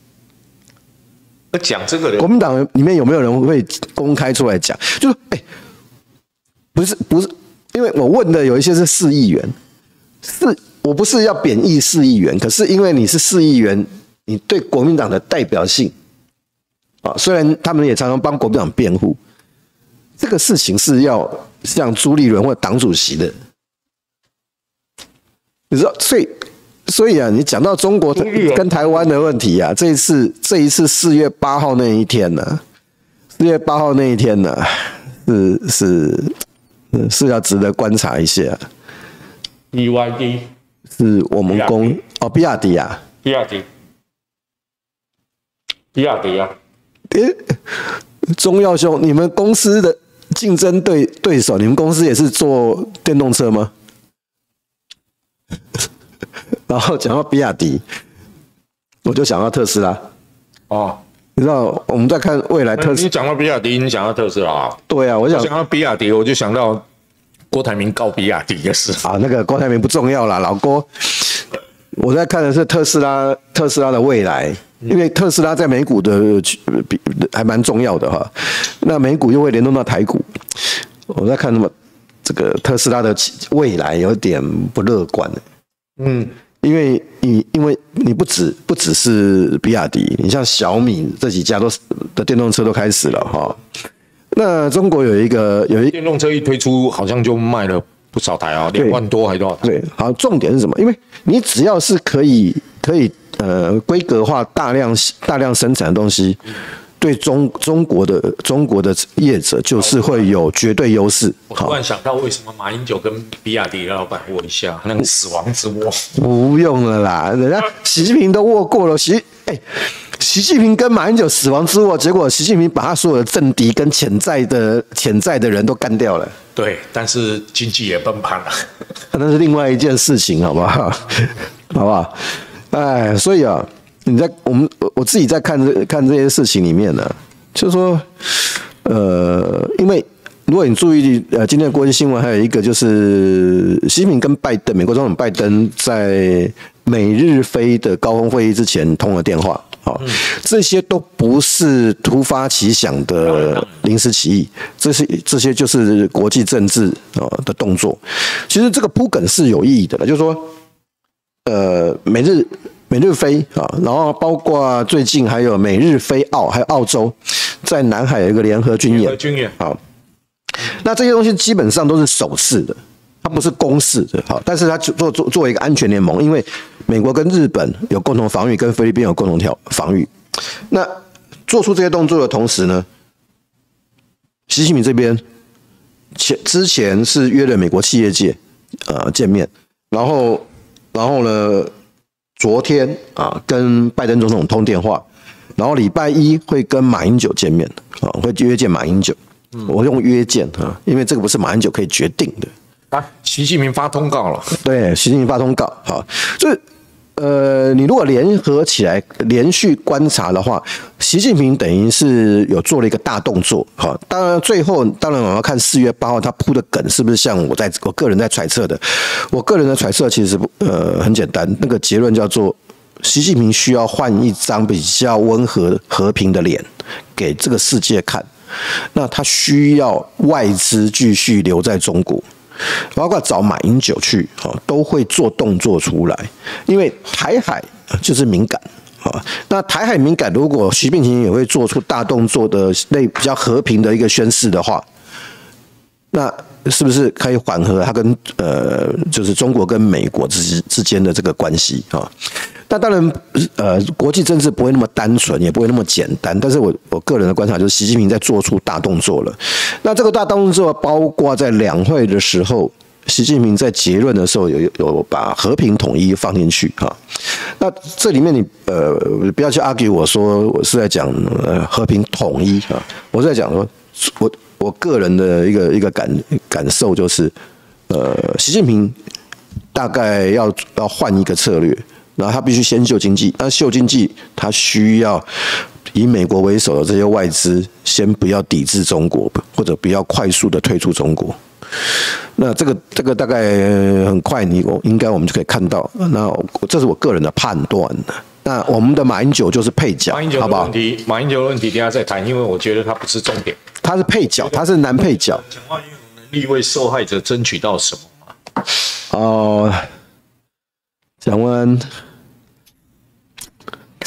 講這個人， 國民黨裡面有沒有人會公開出來講？就是哎、欸，不是不是，因為我問的有一些是市議員，是。我不是要貶義市議員，可是因為你是市議員，你對國民黨的代表性啊，雖然他們也常常幫國民黨辯護， 这个事情是要像朱立伦或党主席的，你知道，所以所以啊，你讲到中国跟台湾的问题啊，这一次这一次四月八号那一天呢、啊，四月八号那一天呢、啊，是是是要值得观察一下。 B Y D 是我们公哦，比亚迪啊， 比亚迪，比亚迪啊， 诶，钟耀兄，你们公司的竞争对对手，你们公司也是做电动车吗？然后讲到比亚迪，我就想到特斯拉。哦，你知道我们在看未来特斯拉， 你讲到比亚迪，你讲到特斯拉、啊， 对啊，我想我讲到比亚迪，我就想到郭台铭告比亚迪的事啊。那个郭台铭不重要啦，老郭，我在看的是特斯拉，特斯拉的未来，因为特斯拉在美股的比还蛮重要的哈。那美股又会联动到台股，我在看那么这个特斯拉的未来有点不乐观。嗯。因为你因为你不只不只是比亚迪，你像小米这几家都的电动车都开始了哈。那中国有一个有一电动车一推出，好像就卖了不少台啊，两万多还多少台？ 对，好，重点是什么？因为你只要是可以可以呃规格化、大量大量生产的东西。对中中国的中国的业者就是会有绝对优势。 我突然想到，为什么马英九跟比亚迪的老板握一下，那个死亡之握？ 不用了啦，人家习近平都握过了。习哎，习近平跟马英九死亡之握，结果习近平把他所有的政敌跟潜在的潜在的人都干掉了。 对，但是经济也崩盘了， 那是另外一件事情，好不好？好不好？哎，所以啊。你在我们我自己在看这看这些事情里面呢，就是说，呃，因为如果你注意呃今天的国际新闻，还有一个就是习近平跟拜登，美国总统拜登在美日菲的高峰会议之前通了电话，好，这些都不是突发奇想的临时起意，这些这些就是国际政治啊的动作。其实这个铺梗是有意义的了，就是说，呃，美日。美日菲啊，然后包括最近还有美日菲澳，还有澳洲，在南海有一个联合军演。 军演好，那这些东西基本上都是手势的，它不是公式的。好，但是它做做作为一个安全联盟，因为美国跟日本有共同防御，跟菲律宾有共同条防御。那做出这些动作的同时呢，习近平这边前之前是约了美国企业界呃见面，然后然后呢？昨天啊，跟拜登总统通电话，然后礼拜一会跟马英九见面啊，会约见马英九。我用约见啊，因为这个不是马英九可以决定的。 啊，习近平发通告了。 对，习近平发通告，好，所以呃，你如果联合起来连续观察的话，习近平等于是有做了一个大动作，好，当然最后当然我要看四月八号他铺的梗是不是像我在我个人在揣测的，我个人的揣测其实呃很简单，那个结论叫做习近平需要换一张比较温和和平的脸给这个世界看，那他需要外资继续留在中国。包括找马英九去，都会做动作出来，因为台海就是敏感啊。那台海敏感，如果习近平也会做出大动作的类比较和平的一个宣示的话，那是不是可以缓和他跟呃，就是中国跟美国之之间的这个关系啊？那当然，呃，国际政治不会那么单纯，也不会那么简单。但是我我个人的观察就是，习近平在做出大动作了。那这个大动作包括在两会的时候，习近平在结论的时候有有把和平统一放进去啊。那这里面你呃不要去 argue 我说我是在讲呃和平统一啊，我是在讲说，我我个人的一个一个感感受就是，呃，习近平大概要要换一个策略。然后他必须先救经济，那救经济，他需要以美国为首的这些外资先不要抵制中国，或者不要快速的退出中国。那这个这个大概很快你应该我们就可以看到，那这是我个人的判断。那我们的马英九就是配角， 马英九的问题，好不好？马英九的问题等一下再谈，因为我觉得他不是重点， 他是配角，他是男配角。 讲话有能力为受害者争取到什么吗？ 哦、呃，蒋万。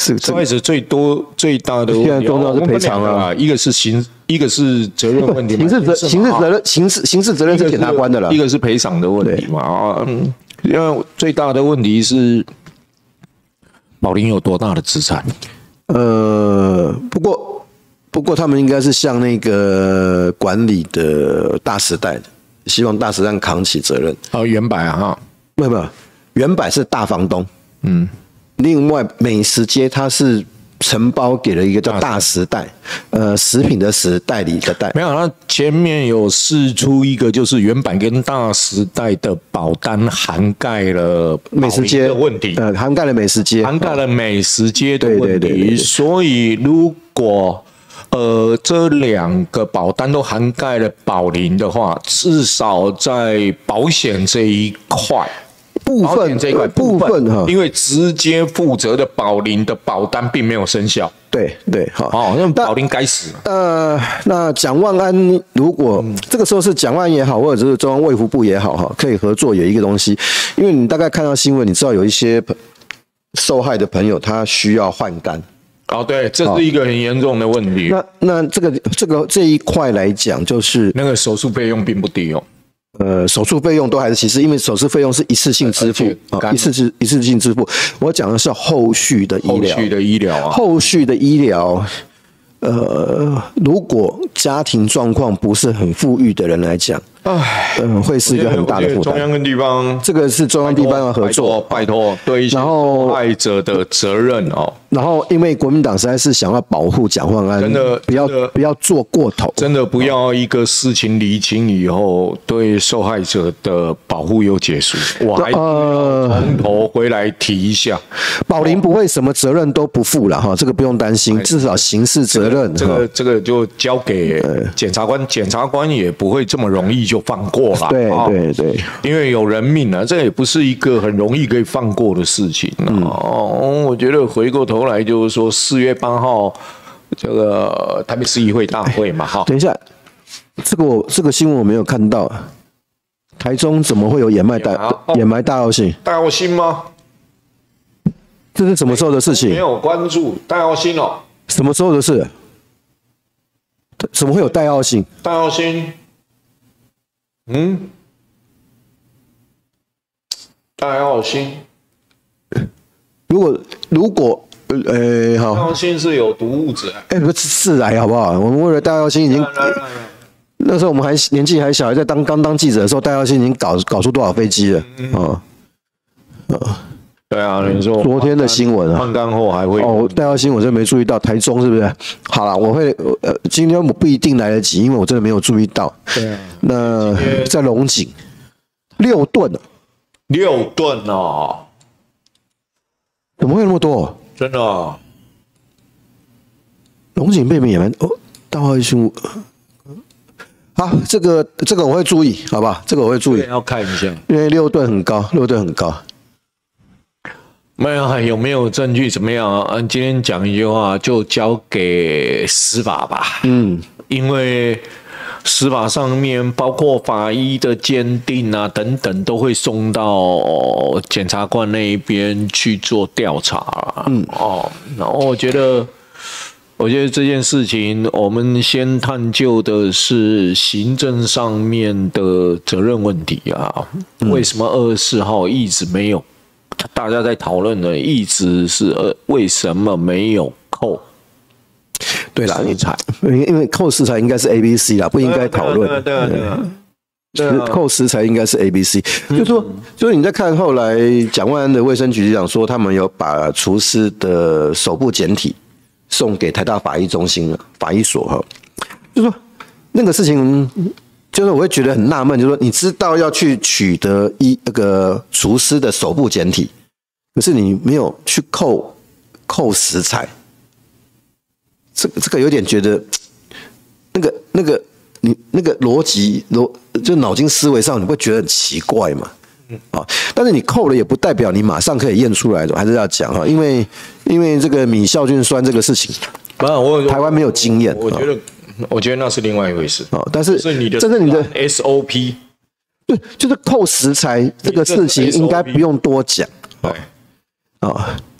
是受害者最多最大的问题， 现在重要是赔偿啊， 一个是刑，一个是责任问题， 刑事责刑事责任刑事刑事责任是检察官的了， 一个是赔偿的问题嘛啊，嗯，因为最大的问题是宝林有多大的资产？ 呃，不过不过他们应该是向那个管理的大时代的，希望大时代扛起责任。 哦，原百啊哈， 没有没有，原百是大房东，嗯，另外美食街它是承包给了一个叫大时代，呃，食品的食代理的代。 没有，它前面有释出一个，就是原版跟大时代的保单涵盖了美食街的问题， 呃，涵盖了美食街， 涵盖了美食街的问题。 对对对对对， 所以如果呃这两个保单都涵盖了宝林的话，至少在保险这一块。 部分这一块部分哈， 因为直接负责的宝林的保单并没有生效。 对对，好， 哦，那宝林该死了。 呃，那蒋万安如果、嗯、这个时候是蒋万安也好，或者是中央卫福部也好哈，可以合作有一个东西，因为你大概看到新闻，你知道有一些受害的朋友他需要换肝。 哦，对，这是一个很严重的问题。 那那这个这个这一块来讲，就是那个手术费用并不低哦。 呃，手术费用都还是其实，因为手术费用是一次性支付啊，一次是一次性支付。我讲的是后续的医疗， 后续的医疗啊， 后续的医疗。呃，如果家庭状况不是很富裕的人来讲，唉，嗯、呃，会是一个很大的负担。 中央跟地方， 这个是中央地方要合作， 拜托，对一些受害者的责任哦。 然后，因为国民党实在是想要保护蒋万安， 真的不要不要做过头， 真的不要一个事情厘清以后，对受害者的保护又结束，我还从头回来提一下， 宝林不会什么责任都不负了哈，这个不用担心，至少刑事责任， 这个这个就交给检察官，检察官也不会这么容易就放过了， 对对对， 因为有人命啊，这也不是一个很容易可以放过的事情哦。我觉得回过头来就是说，四月八号这个台北市议会大会嘛，哈。 等一下，这个我这个新闻我没有看到，台中怎么会有掩埋大掩埋大药性？ 大药性吗？ 这是什么时候的事情？ 没有关注大药性哦。 什么时候的事？怎么会有大药性？ 大药性，嗯，大药性。 如果如果呃好， 大药性是有毒物质。 哎，不是致癌好不好？我们为了大药性已经，那时候我们还年纪还小，还在当刚当记者的时候，大药性已经搞搞出多少飞机了啊？啊， 对啊，你说昨天的新闻啊， 换肝后还会哦，大药性我真没注意到，台中是不是？好了，我会呃，今天我不一定来得及，因为我真的没有注意到。 对啊， 那在龙井六吨， 六吨哦。 怎么会那么多？ 真的、哦， 龙井被掩埋哦，大药性。好，这个这个我会注意，好不好？这个我会注意， 要看一下， 因为六吨很高，六吨很高。 没有，有没有证据？怎么样啊？今天讲一句话，就交给司法吧。嗯，因为司法上面包括法医的鉴定啊等等，都会送到检察官那一边去做调查。嗯，哦，然后我觉得，我觉得这件事情，我们先探究的是行政上面的责任问题啊。嗯、为什么二十四号一直没有？大家在讨论的一直是呃，为什么没有扣？ 对啦，你猜，因为扣食材应该是 A B C 啦，不应该讨论。 对啊，对啊， 对啊，扣食材应该是 A B C，就是说，就是你在看后来蒋万安的卫生局局长说，他们有把厨师的手部简体送给台大法医中心法医所哈，就说那个事情。就是我会觉得很纳闷，就是说你知道要去取得一那个厨师的手部简体，可是你没有去扣扣食材，这个这个有点觉得那个那个你那个逻辑逻就脑筋思维上你会觉得很奇怪嘛？啊，但是你扣了也不代表你马上可以验出来的，还是要讲哈，因为因为这个米酵菌酸这个事情，台湾没有经验， 我觉得。我觉得那是另外一回事哦，但是是你的， 这是你的 S O P， 对，就是扣食材这个事情应该不用多讲， 对， 啊，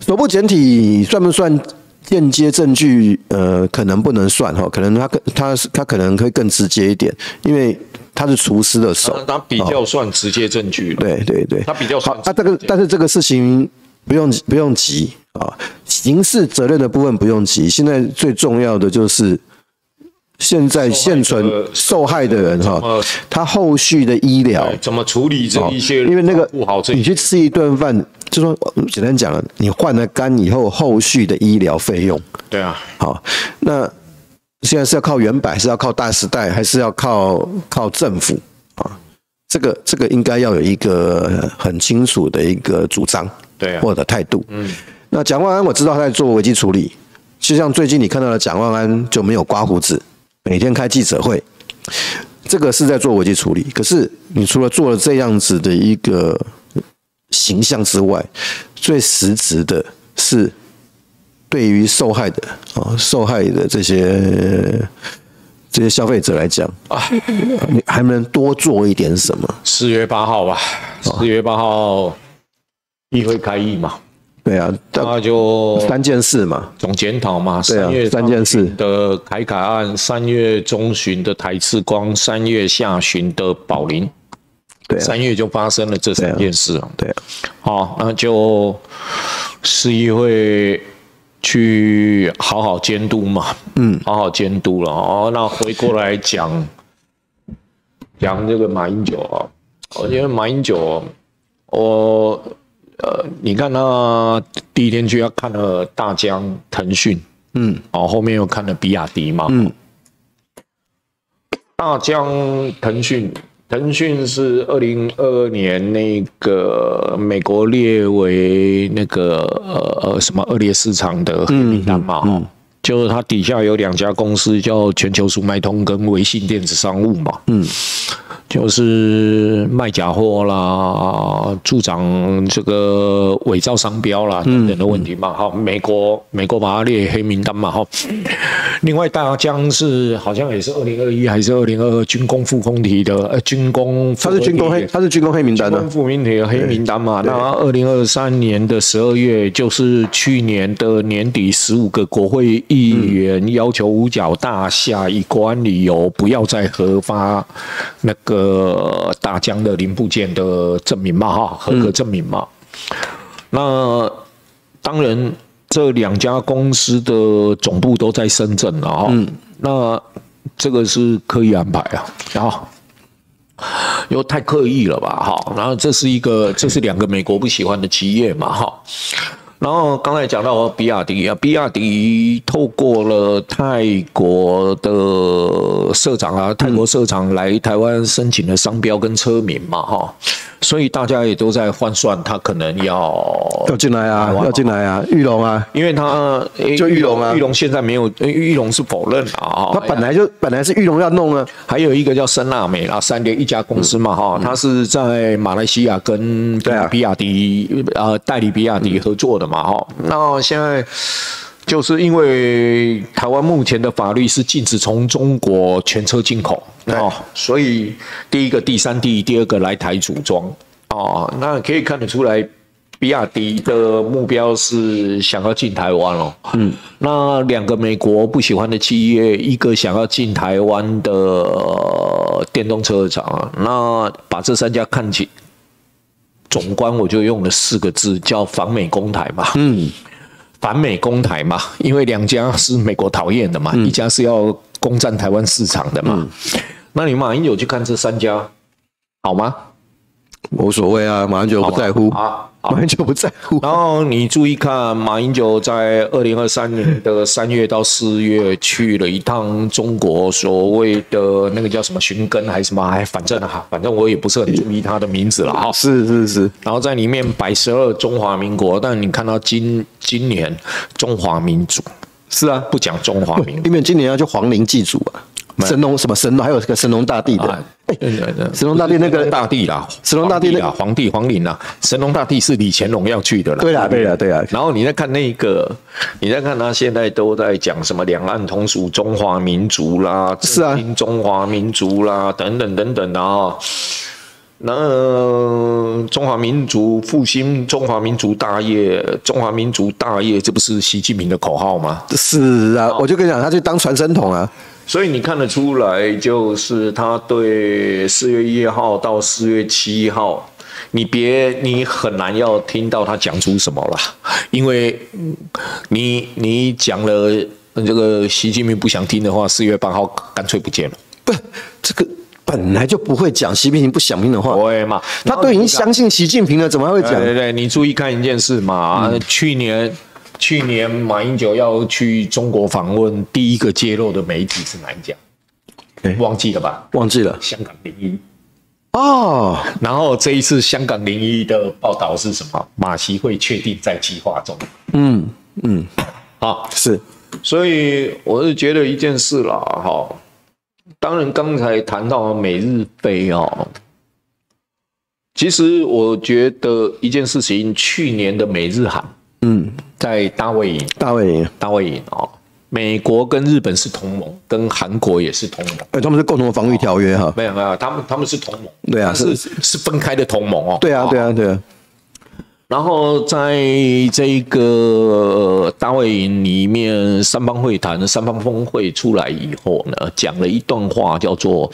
手部简体算不算间接证据？呃，可能不能算哈，可能他他他可能会更直接一点，因为他是厨师的手， 他比较算直接证据了。 对对对， 他比较算好啊，这个但是这个事情不用不用急啊，刑事责任的部分不用急，现在最重要的就是现在现存受害的人哈，他后续的医疗怎么处理这一些， 因为那个不好， 你去吃一顿饭，就说简单讲了，你换了肝以后后续的医疗费用， 对啊， 好，那现在是要靠原百，是要靠大时代，还是要靠靠政府啊？这个这个应该要有一个很清楚的一个主张， 对啊， 或者态度。嗯，那蒋万安我知道他在做危机处理，就像最近你看到的蒋万安就没有刮胡子，每天开记者会，这个是在做危机处理。可是你除了做了这样子的一个形象之外，最实质的是对于受害的啊，受害的这些这些消费者来讲啊，你还能多做一点什么？ 四月八号吧，四月八号议会开议嘛， 对啊， 那就三件事嘛， 总检讨嘛， 对啊， 三月三件事的凯凯案，三月中旬的台次光，三月下旬的宝林。对、啊，三月就发生了这三件事啊。 对啊， 好，那就市议会去好好监督嘛，嗯，好好监督了哦。那回过来讲讲这个马英九啊，我觉得马英九，我呃，你看他第一天去，他看了大江、腾讯，嗯，哦，后面又看了比亚迪嘛，嗯，大江、腾讯。腾讯是二零二二年那个美国列为那个呃呃什么恶劣市场的黑名单嘛，嗯嗯、就是它底下有两家公司叫全球速卖通跟微信电子商务嘛，嗯，就是卖假货啦，助长这个伪造商标啦等等的问题嘛，好，美国美国把它列黑名单嘛，好，另外大江是好像也是二零二一还是二零二二军工复工体的呃军工， 它是军工黑，它是军工黑名单的， 军工复工体的黑名单嘛，那二零二三年的十二月就是去年的年底，十五个国会议员要求五角大厦以国安理由不要再核发那个。呃，大疆的零部件的证明嘛，哈，合格证明嘛。嗯、那当然，这两家公司的总部都在深圳了哈。嗯、那这个是刻意安排啊，然后又太刻意了吧，哈。然后这是一个，这是两个美国不喜欢的企业嘛，哈。然后刚才讲到比亚迪啊，比亚迪透过了泰国的社长啊，泰国社长来台湾申请了商标跟车名嘛，哈，所以大家也都在换算，他可能要要进来啊，要进来啊，裕隆啊， 因为他就裕隆啊， 裕隆现在没有，裕隆是否认啊， 他本来就本来是裕隆要弄啊， 还有一个叫森纳美啦，三联一家公司嘛，哈，他是在马来西亚跟比亚迪呃代理比亚迪合作的。嘛，哈，那现在就是因为台湾目前的法律是禁止从中国全车进口哦，所以第一个第三地，第二个来台组装哦，那可以看得出来，比亚迪的目标是想要进台湾哦。嗯，那两个美国不喜欢的企业，一个想要进台湾的电动车厂，那把这三家看起。总观我就用了四个字，叫反美攻台嘛。嗯，反美攻台嘛，因为两家是美国讨厌的嘛，嗯、一家是要攻占台湾市场的嘛。嗯、那你马英九去看这三家，好吗？ 无所谓啊，马英九不在乎啊，马英九不在乎。 然后你注意看，马英九在二零二三年的三月到四月去了一趟中国，所谓的那个叫什么寻根还是什么，哎，反正哈，反正我也不是很注意他的名字了哈。 是是是。 然后在里面百十二中华民国，但你看到今今年中华民族是啊， 不讲中华民国， 因为今年要去皇陵祭祖啊。神农什么神农，还有这个神农大帝的，哎、欸，神农大帝那个大帝啦， 神农大帝那个皇帝皇陵啦，神农大帝是李乾隆要去的啦。 对啦，对啦，对啦。 然后你再看那个，你再看他现在都在讲什么两岸同属中华民族啦， 是啊， 中华民族啦，等等等等的啊。 那中华民族复兴，中华民族大业，中华民族大业，这不是习近平的口号吗？ 是啊，我就跟你讲，他去当传声筒啊。 所以你看得出来，就是他对四月一号到四月七号，你别你很难要听到他讲出什么了，因为你你讲了这个习近平不想听的话，四月八号干脆不见了。 不，这个。本来就不会讲习近平不想听的话， 对嘛？ 他都已经相信习近平了，怎么还会讲？ 对对对，你注意看一件事嘛，嗯、去年去年马英九要去中国访问，第一个揭露的媒体是哪一家？欸、忘记了吧？ 忘记了， 香港零一。 哦， 然后这一次香港零一的报道是什么？马习会确定在计划中。 嗯嗯， 好， 是， 所以我是觉得一件事啦，哈。当然，刚才谈到美日菲哦，其实我觉得一件事情，去年的美日韩，嗯，在大卫营， 大卫营， 大卫营哦，美国跟日本是同盟，跟韩国也是同盟， 哎，他们是共同防御条约哈、哦， 没有没有，他们他们是同盟， 对啊， 是是分开的同盟哦， 对啊对啊对啊。 然后在这个大卫营里面，三方会谈、三方峰会出来以后呢，讲了一段话，叫做：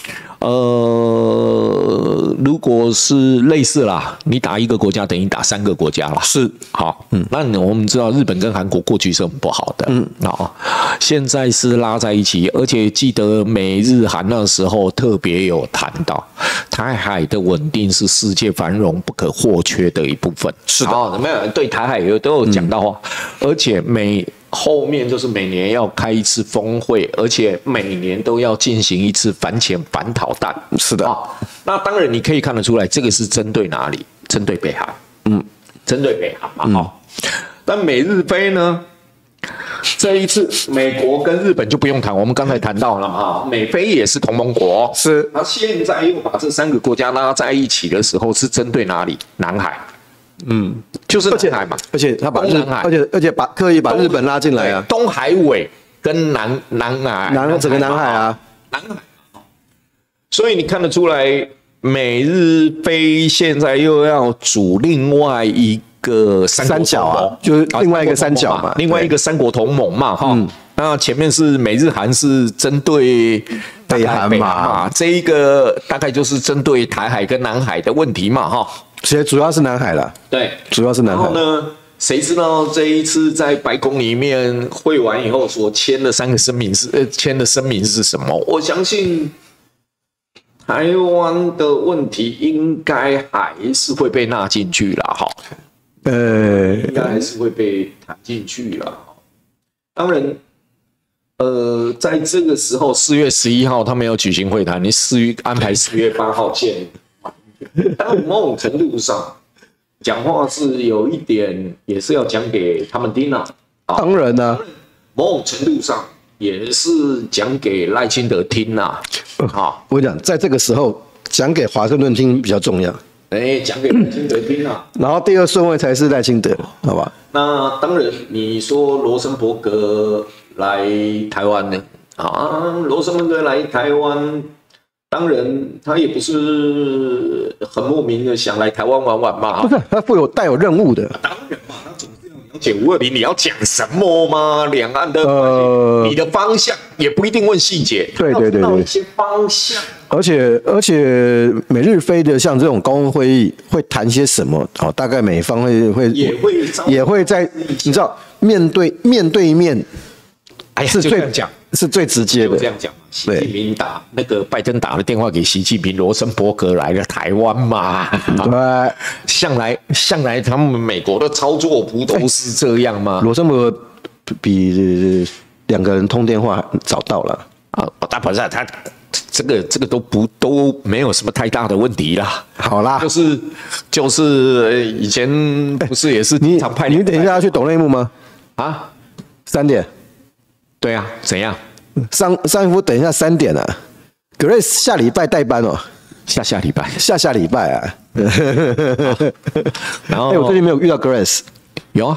呃，如果是类似啦，你打一个国家等于打三个国家啦。 是， 好，嗯，那我们知道日本跟韩国过去是很不好的，嗯，好，现在是拉在一起，而且记得美日韩那时候特别有谈到，台海的稳定是世界繁荣不可或缺的一部分。 是的， 哦，没有对台海有都有讲到话，嗯、而且每后面就是每年要开一次峰会，而且每年都要进行一次反潜反导弹。 是的， 啊、哦，那当然你可以看得出来，这个是针对哪里？针对北韩，嗯，针对北韩嘛，哈、嗯。但美日菲呢？这一次美国跟日本就不用谈，我们刚才谈到了嘛，美菲也是同盟国， 是。 那现在又把这三个国家拉在一起的时候，是针对哪里？南海。嗯，就是南海嘛， 而且他把日，而且而且把刻意把日本拉进来啊， 东海尾跟南南海， 南整个南海啊， 南海。所以你看得出来，美日菲现在又要组另外一个三角啊，就是另外一个三角嘛， 另外一个三国同盟嘛，哈。那前面是美日韩是针对北韩嘛， 这一个大概就是针对台海跟南海的问题嘛，哈。 其实主要是南海啦， 对， 主要是南海。 然后呢，谁知道这一次在白宫里面会完以后所签的三个声明是呃签的声明是什么？我相信台湾的问题应该还是会被纳进去了，哈。呃，应该还是会被谈进去了。当然，呃，在这个时候，四月十一号他们要举行会谈，你四月安排四月八号见。但某种程度上，讲话是有一点，也是要讲给他们听啊。 当然呢、啊， 某种程度上也是讲给赖清德听啊。好， 我讲，在这个时候讲给华盛顿听比较重要。 哎，讲给赖清德听啊。 然后第二顺位才是赖清德，好吧？ 那当然，你说罗森伯格来台湾呢？啊，罗森伯格来台湾。当然，他也不是很莫名的想来台湾玩玩嘛。 不是，他负有带有任务的。 当然嘛，他总是要了解五二零，你要讲什么吗？两岸的，呃、你的方向也不一定问细节， 对对对对， 一些方向。 而且而且，美日菲的像这种高峰会议会谈些什么？哦，大概美方会会也会也会在你知道面对面对面， 哎， 是最讲。 是最直接的， 这样讲嘛。习近平打那个拜登打了电话给习近平，罗森伯格来了台湾嘛。 对， 向来向来他们美国的操作不都是这样吗？ 罗森伯格比两个人通电话早到了啊，大不是他这个这个都不都没有什么太大的问题啦。 好啦， 就是就是以前不是也是你常派你等一下要去抖内幕吗？ 啊， 三点。 对啊，怎样？ 上上一夫等一下三点啊 ，Grace 下礼拜代班哦， 下下礼拜， 下下礼拜啊。 然后， 哎、欸，我最近没有遇到 Grace， 有啊，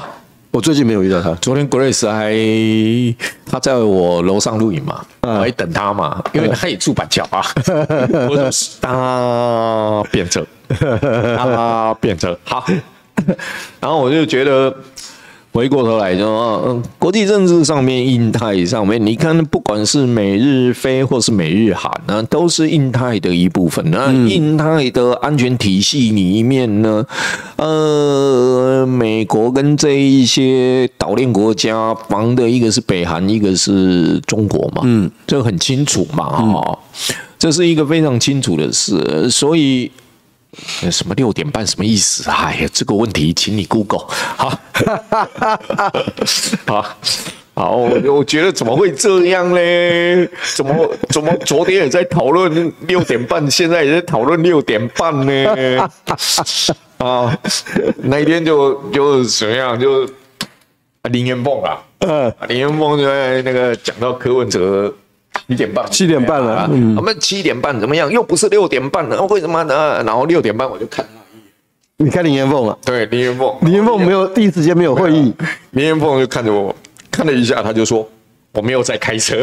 我最近没有遇到他。 昨天 Grace 还他在我楼上录影嘛，嗯、我还等他嘛，因为他也住板桥啊。我说搭便车，搭便车，好。然后我就觉得。回过头来说，嗯，国际政治上面、印太上面，你看，不管是美日菲或是美日韩呢，都是印太的一部分。那印太的安全体系里面呢，呃，美国跟这一些岛链国家防的一个是北韩，一个是中国嘛，嗯，这很清楚嘛，哈、嗯，这是一个非常清楚的事，所以。什么六点半什么意思？哎呀，这个问题请你 Google。好，好，好，我觉得怎么会这样呢？怎么怎么昨天也在讨论六点半，现在也在讨论六点半呢？啊，那一天就就怎么样？就林元凤啊，嗯，林元凤就在那个讲到柯文哲。七点半， 七点半了。嗯， 我们七点半怎么样？又不是六点半了，为什么呢？然后六点半我就看他一眼。 你看林元凤了？ 对，林元凤， 林元凤没有第一时间没有会议， 林元凤就看着我，看了一下，他就说我没有在开车。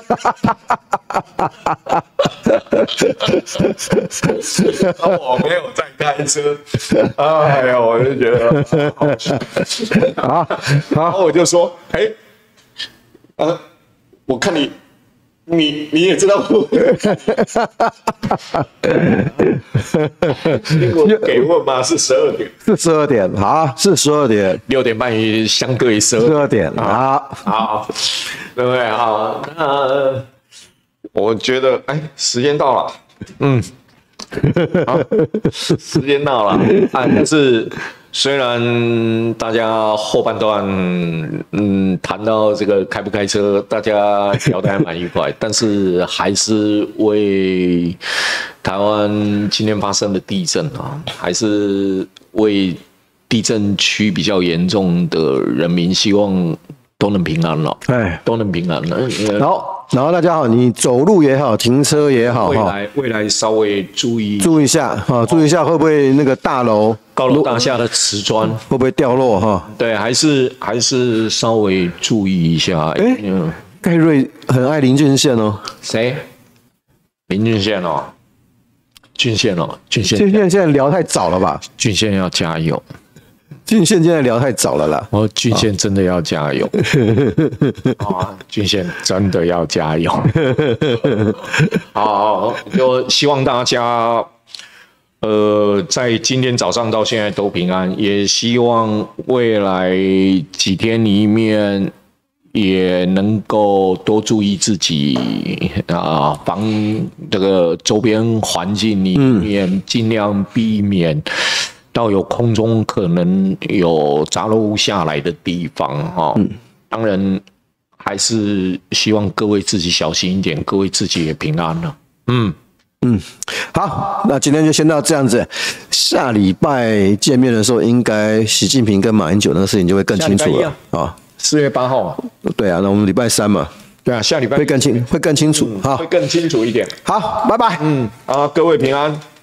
我没有在开车。哎呀，我就觉得好笑。啊，然后我就说，哎、欸，啊。我看你，你你也知道我，结果给问嘛是十二点， 是十二点，好，是十二点， 六点半也相对十二点，好， 好，对不对？好，那我觉得，哎，时间到了，嗯，好，时间到了，啊，但是。虽然大家后半段，嗯，谈到这个开不开车，大家聊得还蛮愉快，但是还是为台湾今天发生的地震啊，还是为地震区比较严重的人民，希望都能平安了，哎，都能平安了。 然后，然后大家好，你走路也好，停车也好， 未来未来稍微注意注意一下啊，注意一下会不会那个大楼。 高楼大厦的瓷砖会不会掉落哈？ 对，还是还是稍微注意一下。哎、欸， 嗯，盖瑞很爱林俊宪哦。 谁？林俊宪哦，俊宪哦，俊宪。 俊宪现在聊太早了吧？ 俊宪要加油。 俊宪现在聊太早了啦。 哦，俊宪真的要加油。啊，俊宪真的要加油。好，就希望大家。呃，在今天早上到现在都平安，也希望未来几天里面也能够多注意自己啊，防这个周边环境里面，尽量避免到有空中可能有砸落下来的地方哈。嗯、当然，还是希望各位自己小心一点，各位自己也平安了。嗯。 嗯，好，那今天就先到这样子。下礼拜见面的时候，应该习近平跟马英九那个事情就会更清楚了啊。 四月八号啊， 对啊，那我们礼拜三嘛， 对啊，下礼拜会更清会更清楚，好， 会更清楚一点。 好，拜拜。 嗯，好，各位平安。